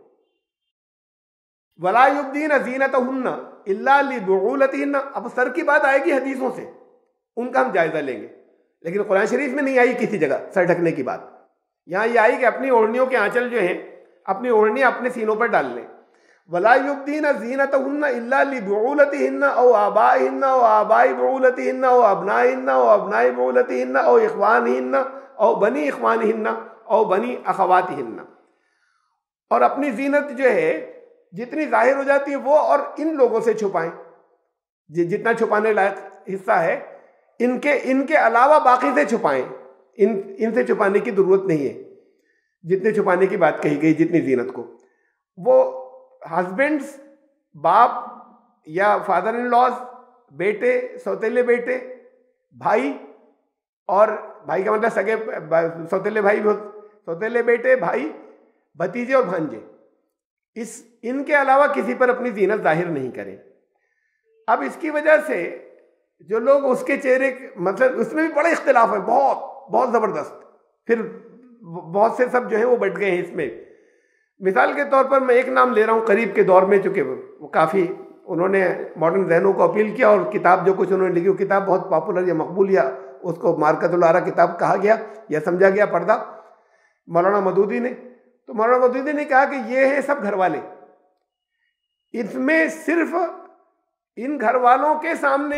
वला युब्दीना ज़ीनतहुन्ना इल्ला लिबुउलतिहिन्ना, अब सर की बात आएगी हदीसों से, उनका हम जायजा लेंगे, लेकिन कुरान शरीफ में नहीं आई किसी जगह सर ढकने की बात। यहाँ ये आई कि अपनी ओढ़नियों के आंचल जो हैं, अपनी ओढ़नी अपने सीनों पर डाल लें। वला युब्दीना ज़ीनतहुन्ना इल्ला लिबुउलतिहिन्ना औ आबाइहिन्ना औ आबाई बुउलतिहिन्ना औ अबनाइहिन्ना औ अबनाई बुउलतिहिन्ना औ इख्वानिहिन्ना औ बनी इख्वानिहिन्ना औ बनी अखवातिहिन्ना, और अपनी जीनत जो है जितनी जाहिर हो जाती है वो और इन लोगों से छुपाएं, जितना छुपाने लायक हिस्सा है इनके इनके अलावा बाकी से छुपाएं। इन इनसे छुपाने की जरूरत नहीं है, जितने छुपाने की बात कही गई, जितनी जीनत को वो हस्बैंड्स, बाप या फादर इन लॉज, बेटे, सौतेले बेटे, भाई, और भाई का मतलब सगे सौतेले भाई, सौतेले बेटे, भाई, भतीजे और भांजे, इस इनके अलावा किसी पर अपनी जीनत जाहिर नहीं करें। अब इसकी वजह से जो लोग उसके चेहरे, मतलब उसमें भी बड़ा इख्तिलाफ है, बहुत बहुत ज़बरदस्त। फिर बहुत से सब जो है वो बैठ गए हैं इसमें। मिसाल के तौर पर मैं एक नाम ले रहा हूँ करीब के दौर में, चूँकि वो काफ़ी उन्होंने मॉडर्न जहनों को अपील किया और किताब जो कुछ उन्होंने लिखी, वो किताब बहुत पॉपुलर या मकबूल या उसको मार्कतुल आरा किताब कहा गया या समझा गया, पर्दा, मौलाना मदूदी ने। तो मौलाना मदूदी ने कहा कि ये है सब घर वाले, इसमें सिर्फ इन घर वालों के सामने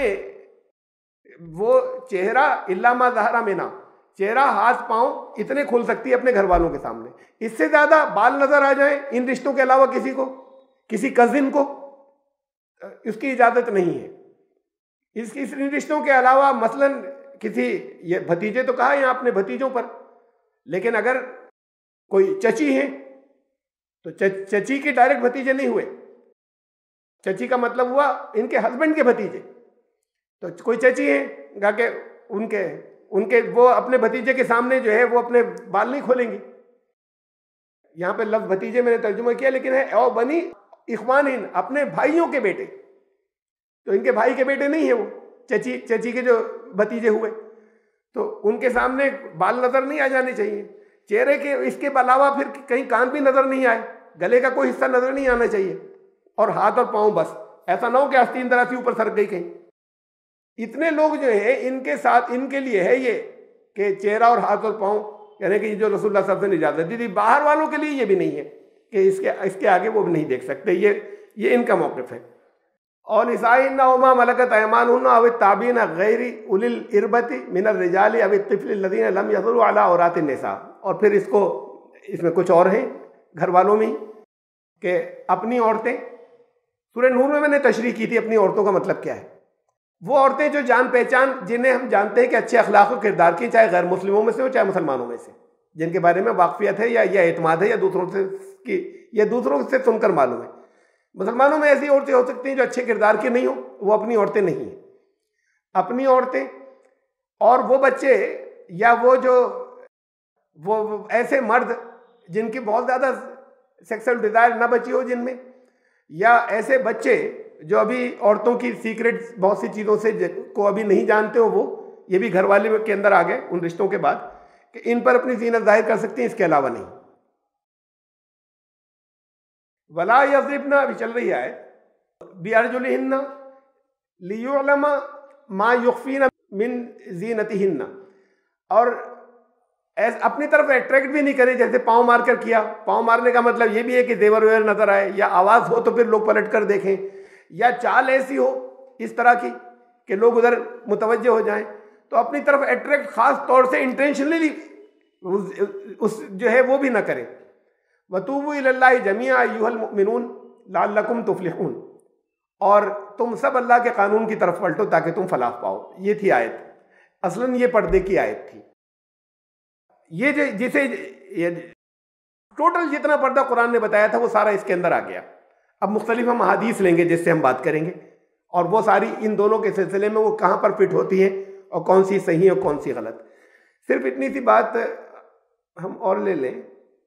वो चेहरा इल्ला मा ज़हरा मिना, चेहरा, हाथ, पांव इतने खुल सकती है अपने घर वालों के सामने। इससे ज्यादा बाल नजर आ जाए इन रिश्तों के अलावा किसी को, किसी कजिन को, इसकी इजाजत नहीं है। इस इस इन रिश्तों के अलावा मसलन किसी, ये भतीजे तो कहा यहाँ अपने भतीजों पर, लेकिन अगर कोई चची है तो च, चची के डायरेक्ट भतीजे नहीं हुए। चची का मतलब हुआ इनके हस्बैंड के भतीजे। तो कोई चची है गा के उनके उनके वो अपने भतीजे के सामने जो है वो अपने बाल नहीं खोलेंगी। यहाँ पे लफ्ज भतीजे मैंने तर्जुमा किया, लेकिन है ओ बनी इख्वानिन, अपने भाइयों के बेटे। तो इनके भाई के बेटे नहीं है वो, चची चची के जो भतीजे हुए, तो उनके सामने बाल नजर नहीं आ जाने चाहिए। चेहरे के इसके अलावा फिर कहीं कान भी नजर नहीं आए, गले का कोई हिस्सा नजर नहीं आना चाहिए, और हाथ और पाँव बस। ऐसा ना हो कि आस्तीन तरह से ऊपर सरक गई कहीं। इतने लोग जो है इनके साथ, इनके लिए है ये कि चेहरा और हाथ और पाँव, यानी कि जो रसूलुल्लाह सल्लल्लाहु अलैहि वसल्लम ने इजाजत दी थी, बाहर वालों के लिए ये भी नहीं है कि इसके इसके आगे वो भी नहीं देख सकते। ये ये इनका मौक़िफ़ है। और निसाइन्ना वमा मलकत अयमानुहुन्ना अव ताबीना गैरि उलिल इरबती मिनर रिजाली अव तिफ़्लिल लज़ीना लम यज़ुरु अला औरातिन निसा। और फिर इसको, इसमें कुछ और है घर वालों में कि अपनी औरतें, सूरह नूर में मैंने तशरीह की थी अपनी औरतों का मतलब क्या है। वो औरतें जो जान पहचान, जिन्हें हम जानते हैं कि अच्छे अखलाक और किरदार की, चाहे गैर मुस्लिमों में से हो चाहे मुसलमानों में से, जिनके बारे में वाकफियत है या या एतमाद है या दूसरों से की या दूसरों से सुनकर मालूम है। मुसलमानों में ऐसी औरतें हो सकती हैं जो अच्छे किरदार की नहीं हो, वो अपनी औरतें नहीं हैं। अपनी औरतें और वो बच्चे या वो जो वो, वो ऐसे मर्द जिनकी बहुत ज़्यादा सेक्सुअल डिज़ायर ना बची हो जिनमें, या ऐसे बच्चे जो अभी औरतों की सीक्रेट बहुत सी चीज़ों से को अभी नहीं जानते हो, वो ये भी घर वाले के अंदर आ गए उन रिश्तों के बाद कि इन पर अपनी जीनत जाहिर कर सकती हैं, इसके अलावा नहीं। वला यज़रिबना, अभी चल रही है, बिअरजुलिहिन्ना लियुअलमा मा युख्फीना मिन ज़ीनतिहिन्ना, और ऐसे अपनी तरफ अट्रैक्ट भी नहीं करे, जैसे पाँव मार कर किया। पाँव मारने का मतलब ये भी है कि जेवर वेवर नजर आए, या आवाज़ हो तो फिर लोग पलट कर देखें, या चाल ऐसी हो इस तरह की कि लोग उधर मुतवज्जे हो जाएं, तो अपनी तरफ अट्रैक्ट खास तौर से इंटेंशनली उस, उस जो है वो भी ना करें। वतूबू इलल्लाहि जमीअन अय्युहल मुमिनून लअल्लकुम तुफ्लिहून, और तुम सब अल्लाह के कानून की तरफ पलटो ताकि तुम फलाह पाओ। ये थी आयत, असलन ये पर्दे की आयत थी। ये जिसे ये टोटल जितना पर्दा कुरान ने बताया था वो सारा इसके अंदर आ गया। अब मुख्तलिफ हम हदीस लेंगे जिससे हम बात करेंगे, और वो सारी इन दोनों के सिलसिले में वो कहाँ पर फिट होती है और कौन सी सही है और कौन सी गलत। सिर्फ इतनी सी बात हम और ले लें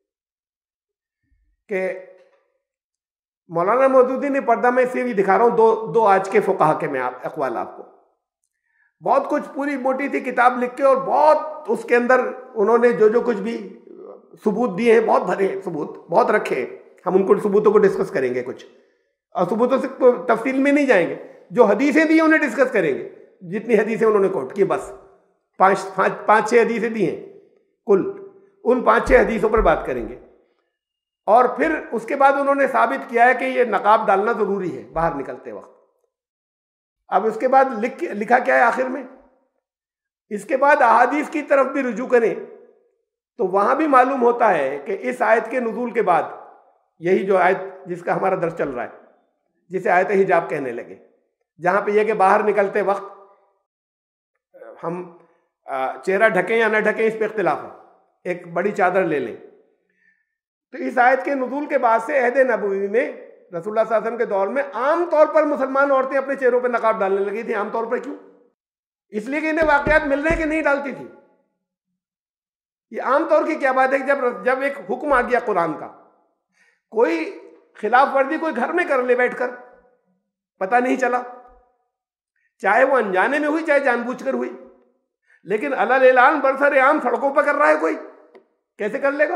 कि मौलाना मौदूदी ने पर्दा में से भी दिखा रहा हूँ दो दो आज के फुकाहा के मैं आप अक़वाल आपको, बहुत कुछ पूरी मोटी सी किताब लिख के, और बहुत उसके अंदर उन्होंने जो जो कुछ भी सबूत दिए हैं, बहुत भरे सबूत बहुत रखे हैं। हम उनको सबूतों को डिस्कस करेंगे कुछ, और सबूतों से तफसील में नहीं जाएंगे। जो हदीसें दी उन्हें डिस्कस करेंगे, जितनी हदीसें उन्होंने कोट की, बस पाँच पाँच पाँच छः हदीसें दी हैं कुल, उन पाँच छः हदीसों पर बात करेंगे। और फिर उसके बाद उन्होंने साबित किया है कि ये नकाब डालना ज़रूरी है बाहर निकलते वक्त। अब उसके बाद लिख लिखा क्या है आखिर में, इसके बाद अहादीस की तरफ भी रुजू करें तो वहां भी मालूम होता है कि इस आयत के नुज़ूल के बाद, यही जो आयत जिसका हमारा दर्स चल रहा है, जिसे आयत हिजाब कहने लगे, जहां पे यह कि बाहर निकलते वक्त हम चेहरा ढकें या न ढकें इस पे इख्तिलाफ है, एक बड़ी चादर ले लें। तो इस आयत के नुज़ूल के बाद से अहद नबवी में रसूलुल्लाह सल्लल्लाहु अलैहि वसल्लम के दौर में आम तौर पर मुसलमान औरतें अपने चेहरों पर नकाब डालने लगी थी। आम तौर पर क्यों? इसलिए कि इन्हें वाकयात मिल रहे कि नहीं डालती थी। ये आमतौर की क्या बात है कि जब जब एक हुक्म आ गया कुरान का, कोई खिलाफ वर्जी कोई घर में कर ले बैठकर, पता नहीं चला, चाहे वो अनजाने में हुई चाहे जानबूझकर हुई, लेकिन अलल ऐलान बरसर आम सड़कों पर कर रहा है कोई, कैसे कर लेगा?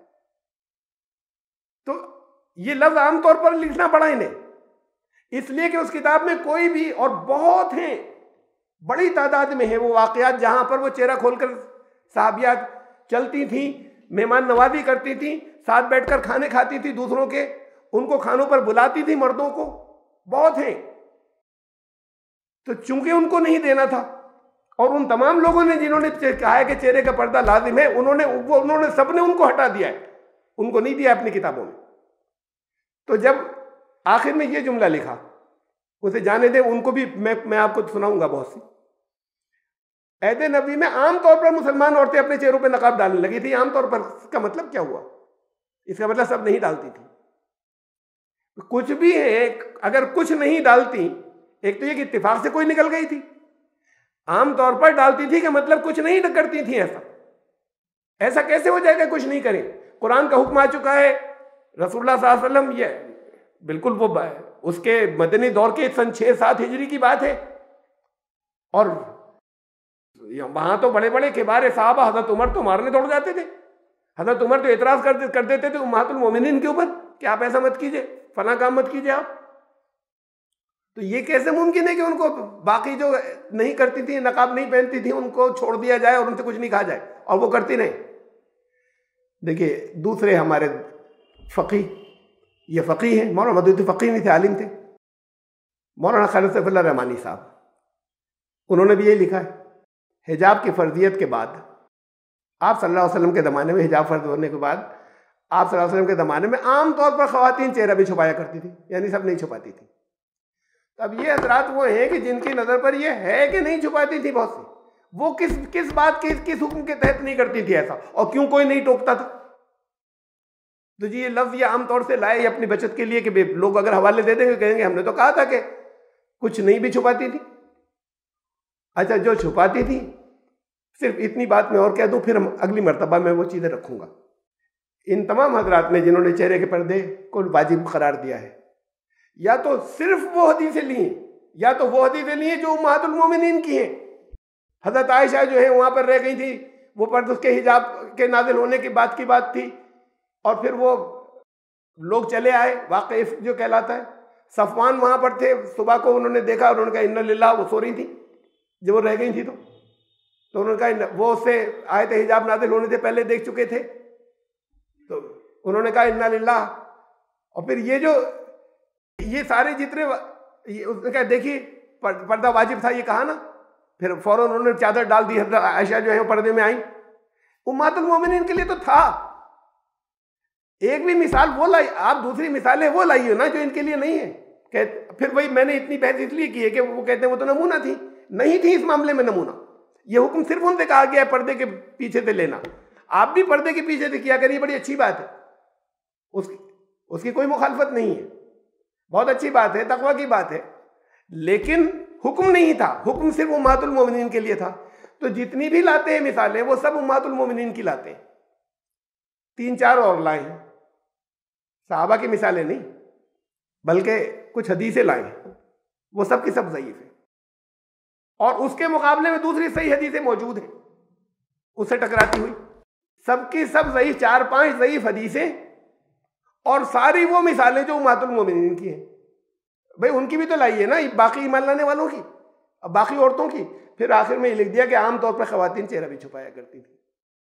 तो ये लफ्ज आमतौर पर लिखना पड़ा इन्हें, इसलिए कि उस किताब में कोई भी, और बहुत हैं, बड़ी तादाद में है वो वाकयात जहां पर वो चेहरा खोलकर साहबियात चलती थी, मेहमान नवाजी करती थी, साथ बैठकर खाने खाती थी दूसरों के, उनको खानों पर बुलाती थी मर्दों को, बहुत हैं। तो चूंकि उनको नहीं देना था, और उन तमाम लोगों ने जिन्होंने कहा है कि चेहरे का पर्दा लाजिम है, उन्होंने वो उन्होंने सबने उनको हटा दिया है, उनको नहीं दिया अपनी किताबों में। तो जब आखिर में ये जुमला लिखा, उसे जाने दे, उनको भी मैं मैं आपको सुनाऊंगा बहुत सी। ऐद नबी में आमतौर पर मुसलमान औरतें अपने चेहरों पर नकाब डालने लगी थी। आमतौर पर इसका मतलब क्या हुआ? इसका मतलब सब नहीं डालती थी। कुछ भी है, अगर कुछ नहीं डालती, एक तो ये कि इत्तेफाक से कोई निकल गई थी, आमतौर पर डालती थी कि मतलब कुछ नहीं करती थी। ऐसा ऐसा कैसे हो जाएगा कुछ नहीं करें? कुरान का हुक्म आ चुका है, रसूलुल्लाह सल्लल्लाहु अलैहि वसल्लम, ये बिल्कुल वो उसके मदनी दौर के सन छह सात हिजरी की बात है, और वहां तो बड़े बड़े किबार साहबा, हजरत उमर तो मारने दौड़ जाते थे। हजरत उमर तो एतराज कर, दे, कर देते थे उम्महातुल मोमिनीन के ऊपर कि आप ऐसा मत कीजिए, फला काम मत कीजिए आप। तो ये कैसे मुमकिन है कि उनको बाकी जो नहीं करती थी, नकाब नहीं पहनती थी, उनको छोड़ दिया जाए और उनसे कुछ नहीं कहा जाए, और वो करती नहीं? देखिए, दूसरे हमारे फ़क़ीह, ये फ़क़ीह हैं, मौलाना मदूदी फ़क़ीह नहीं थे, आलिम थे, मौलाना खालिद सैफुल्लाह रहमानी साहब, उन्होंने भी यही लिखा है, हिजाब की फ़र्जियत के बाद, आप सल्लल्लाहु अलैहि वसल्लम के ज़माने में, हिजाब फ़र्ज होने के बाद, आप सल्लल्लाहु अलैहि वसल्लम के ज़माने में आमतौर पर ख़वातीन चेहरा भी छुपाया करती थी, यानी सब नहीं छुपाती थी। अब ये हजरात वो हैं कि जिनकी नज़र पर ये है कि नहीं छुपाती थी बहुत सी, वो किस किस बात के किस हुक्म के तहत नहीं करती थी ऐसा, और क्यों कोई नहीं टोकता था? तो जी ये लफ्ज़ ये आमतौर से लाए ये अपनी बचत के लिए कि लोग अगर हवाले दे देंगे, कहेंगे हमने तो कहा था कि कुछ नहीं भी छुपाती थी। अच्छा, जो छुपाती थी, सिर्फ इतनी बात मैं और कह दूं, फिर हम अगली मर्तबा में वो चीज़ें रखूंगा। इन तमाम हजरात ने जिन्होंने चेहरे के पर्दे को वाजिब करार दिया है, या तो सिर्फ वो हदीसें ली हैं, या तो वो हदीसें ली हैं जो उम्महातुल मोमिनीन की हैं। हजरत आयशा जो है वहां पर रह गई थी, वो पर्दे उसके हिजाब के नाजिल होने की बात की बात थी, और फिर वो लोग चले आए, वाक़िफ़ जो कहलाता है, सफ़वान वहां पर थे, सुबह को उन्होंने देखा और उन्होंने कहा इन्ना लिल्लाह, वो सो रही थी जब वो रह गई थी, तो तो उन्होंने कहा, वो उससे आयत हिजाब नाजिल होने से पहले देख चुके थे, तो उन्होंने कहा इन्ना लिल्लाह। और फिर ये जो ये सारे जितने, उसने कहा देखिए पर्दा वाजिब था, ये कहा ना, फिर फौरन उन्होंने चादर डाल दी, हज़रत आयशा जो है वो पर्दे में आई। उम्महातुल मोमिनीन के लिए तो था। एक भी मिसाल वो लाई, आप दूसरी मिसालें वो लाई हो ना जो इनके लिए नहीं है। कहते फिर वही मैंने इतनी बहस इसलिए की है कि वो कहते हैं वो तो नमूना थी, नहीं थी इस मामले में नमूना। ये हुक्म सिर्फ उनसे कहा गया है पर्दे के पीछे से लेना, आप भी पर्दे के पीछे से किया करिए, बड़ी अच्छी बात है, उसकी उसकी कोई मुखालफत नहीं है, बहुत अच्छी बात है, तकवा की बात है, लेकिन हुक्म नहीं था, हुक्म सिर्फ उम्महातुल मोमिनीन के लिए था। तो जितनी भी लाते हैं मिसालें, वो सब उम्महातुल मोमिनीन की लाते हैं। तीन चार और लाए हैं, सहाबा की मिसालें नहीं, बल्कि कुछ हदीसें लाए हैं, वो सब की सब ज़ईफ़ है, और उसके मुकाबले में दूसरी सही हदीसें मौजूद हैं उससे टकराती हुई, सबकी सब ज़ईफ़, चार पांच ज़ईफ़ हदीसें, और सारी वो मिसालें जो उम्महातुल मोमिनीन की हैं। भाई उनकी भी तो लाई है ना, बाकी ईमान लाने वालों की, अब बाकी औरतों की। फिर आखिर में ये लिख दिया कि आमतौर पर ख़वातीन चेहरा भी छुपाया करती थी।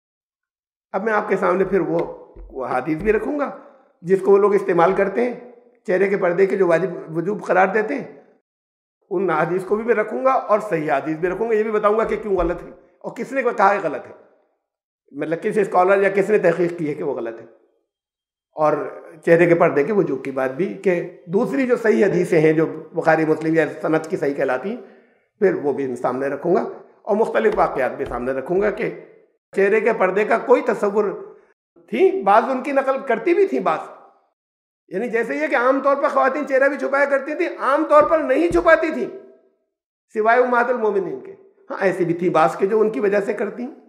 अब मैं आपके सामने फिर वो, वो हदीस भी रखूंगा जिसको वो लोग इस्तेमाल करते हैं, चेहरे के पर्दे के जो वाजिब वजूब करार देते हैं, उन हदीस को भी मैं रखूंगा, और सही हदीस भी रखूंगा। ये भी बताऊंगा कि क्यों गलत है और किसने कहा है गलत है, मतलब किस स्कॉलर या किसने तहकीक की है कि वो गलत है, और चेहरे के पर्दे के वजूब की बात भी, कि दूसरी जो सही हदीसें हैं जो बुखारी मुस्लिम या सनद की सही कहलाती, फिर वो भी सामने रखूंगा, और मुख्तलिफ वाक़यात भी सामने रखूंगा कि चेहरे के पर्दे का कोई तस्वुर थी, बाज़ उनकी नकल करती भी थी, बाज़ यानी जैसे ये कि आमतौर पर ख़वातीन चेहरा भी छुपाया करती थी, आमतौर पर नहीं छुपाती थी सिवाय उम्महातुल मोमिनीन के। हाँ ऐसी भी थी बास के जो उनकी वजह से करती हूँ।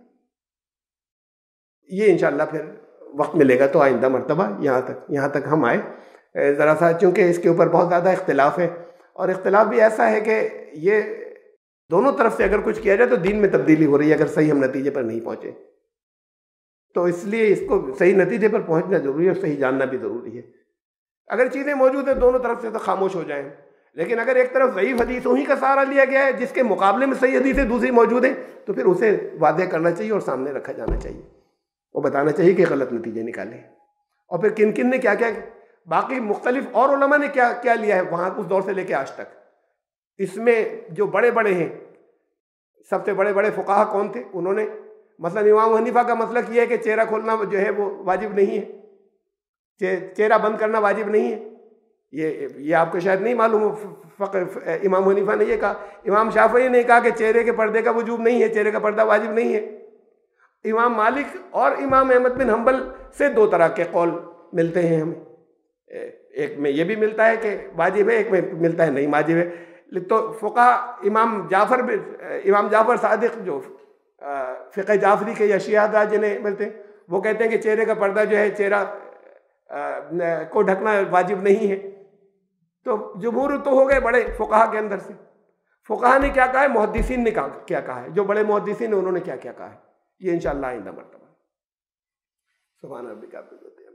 ये इंशाल्लाह फिर वक्त मिलेगा तो आइंदा मरतबा यहाँ तक यहाँ तक हम आए। ज़रा सा चूँकि इसके ऊपर बहुत ज़्यादा इख्तिलाफ है, और इख्तिलाफ भी ऐसा है कि ये दोनों तरफ से अगर कुछ किया जाए तो दीन में तब्दीली हो रही है, अगर सही हम नतीजे पर नहीं पहुँचे तो इसलिए इसको सही नतीजे पर पहुँचना ज़रूरी है और सही जानना भी ज़रूरी है। अगर चीज़ें मौजूद हैं दोनों तरफ से तो खामोश हो जाएं, लेकिन अगर एक तरफ ज़ईफ़ हदीसों ही का सहारा लिया गया है जिसके मुकाबले में सही हदीसें दूसरी मौजूद हैं, तो फिर उसे वादे करना चाहिए और सामने रखा जाना चाहिए और बताना चाहिए कि गलत नतीजे निकाले। और फिर किन किन ने क्या क्या, बाकी मुख्तलिफ और उलमा ने क्या क्या लिया है वहाँ उस दौर से लेकर आज तक। इसमें जो बड़े बड़े हैं, सबसे बड़े बड़े फुकाहा कौन थे, उन्होंने मसलन इमाम हनीफा का मसलक ये है कि चेहरा खोलना जो है वो वाजिब नहीं है, चे, चेहरा बंद करना वाजिब नहीं है। ये ये आपको शायद नहीं मालूम हो, फ़क़ह इमाम हनीफा ने ये कहा। इमाम शाफ़ई ने कहा कि चेहरे के पर्दे का वजूब नहीं है, चेहरे का पर्दा वाजिब नहीं है। इमाम मालिक और इमाम अहमद बिन हम्बल से दो तरह के कौल मिलते हैं हमें, एक में ये भी मिलता है कि वाजिब है, एक में मिलता है नहीं वाजिब है। तो फ़ुक़हा इमाम जाफ़र इमाम जाफ़र सादिक़ जो फ़िक़ह जाफ़री के या शिया जिन्हें मिलते हैं, वो कहते हैं कि चेहरे का पर्दा जो है चेहरा को ढकना वाजिब नहीं है। तो जमहूर तो हो गए बड़े फ़ुक़हा के अंदर से। फ़ुक़हा ने क्या कहा है, मुहद्दिसीन ने क्या कहा है, जो बड़े मुहद्दिसीन हैं उन्होंने क्या क्या कहा है, ये इंशाअल्लाह आइंदा मरतबा। सुभान रब्बिका।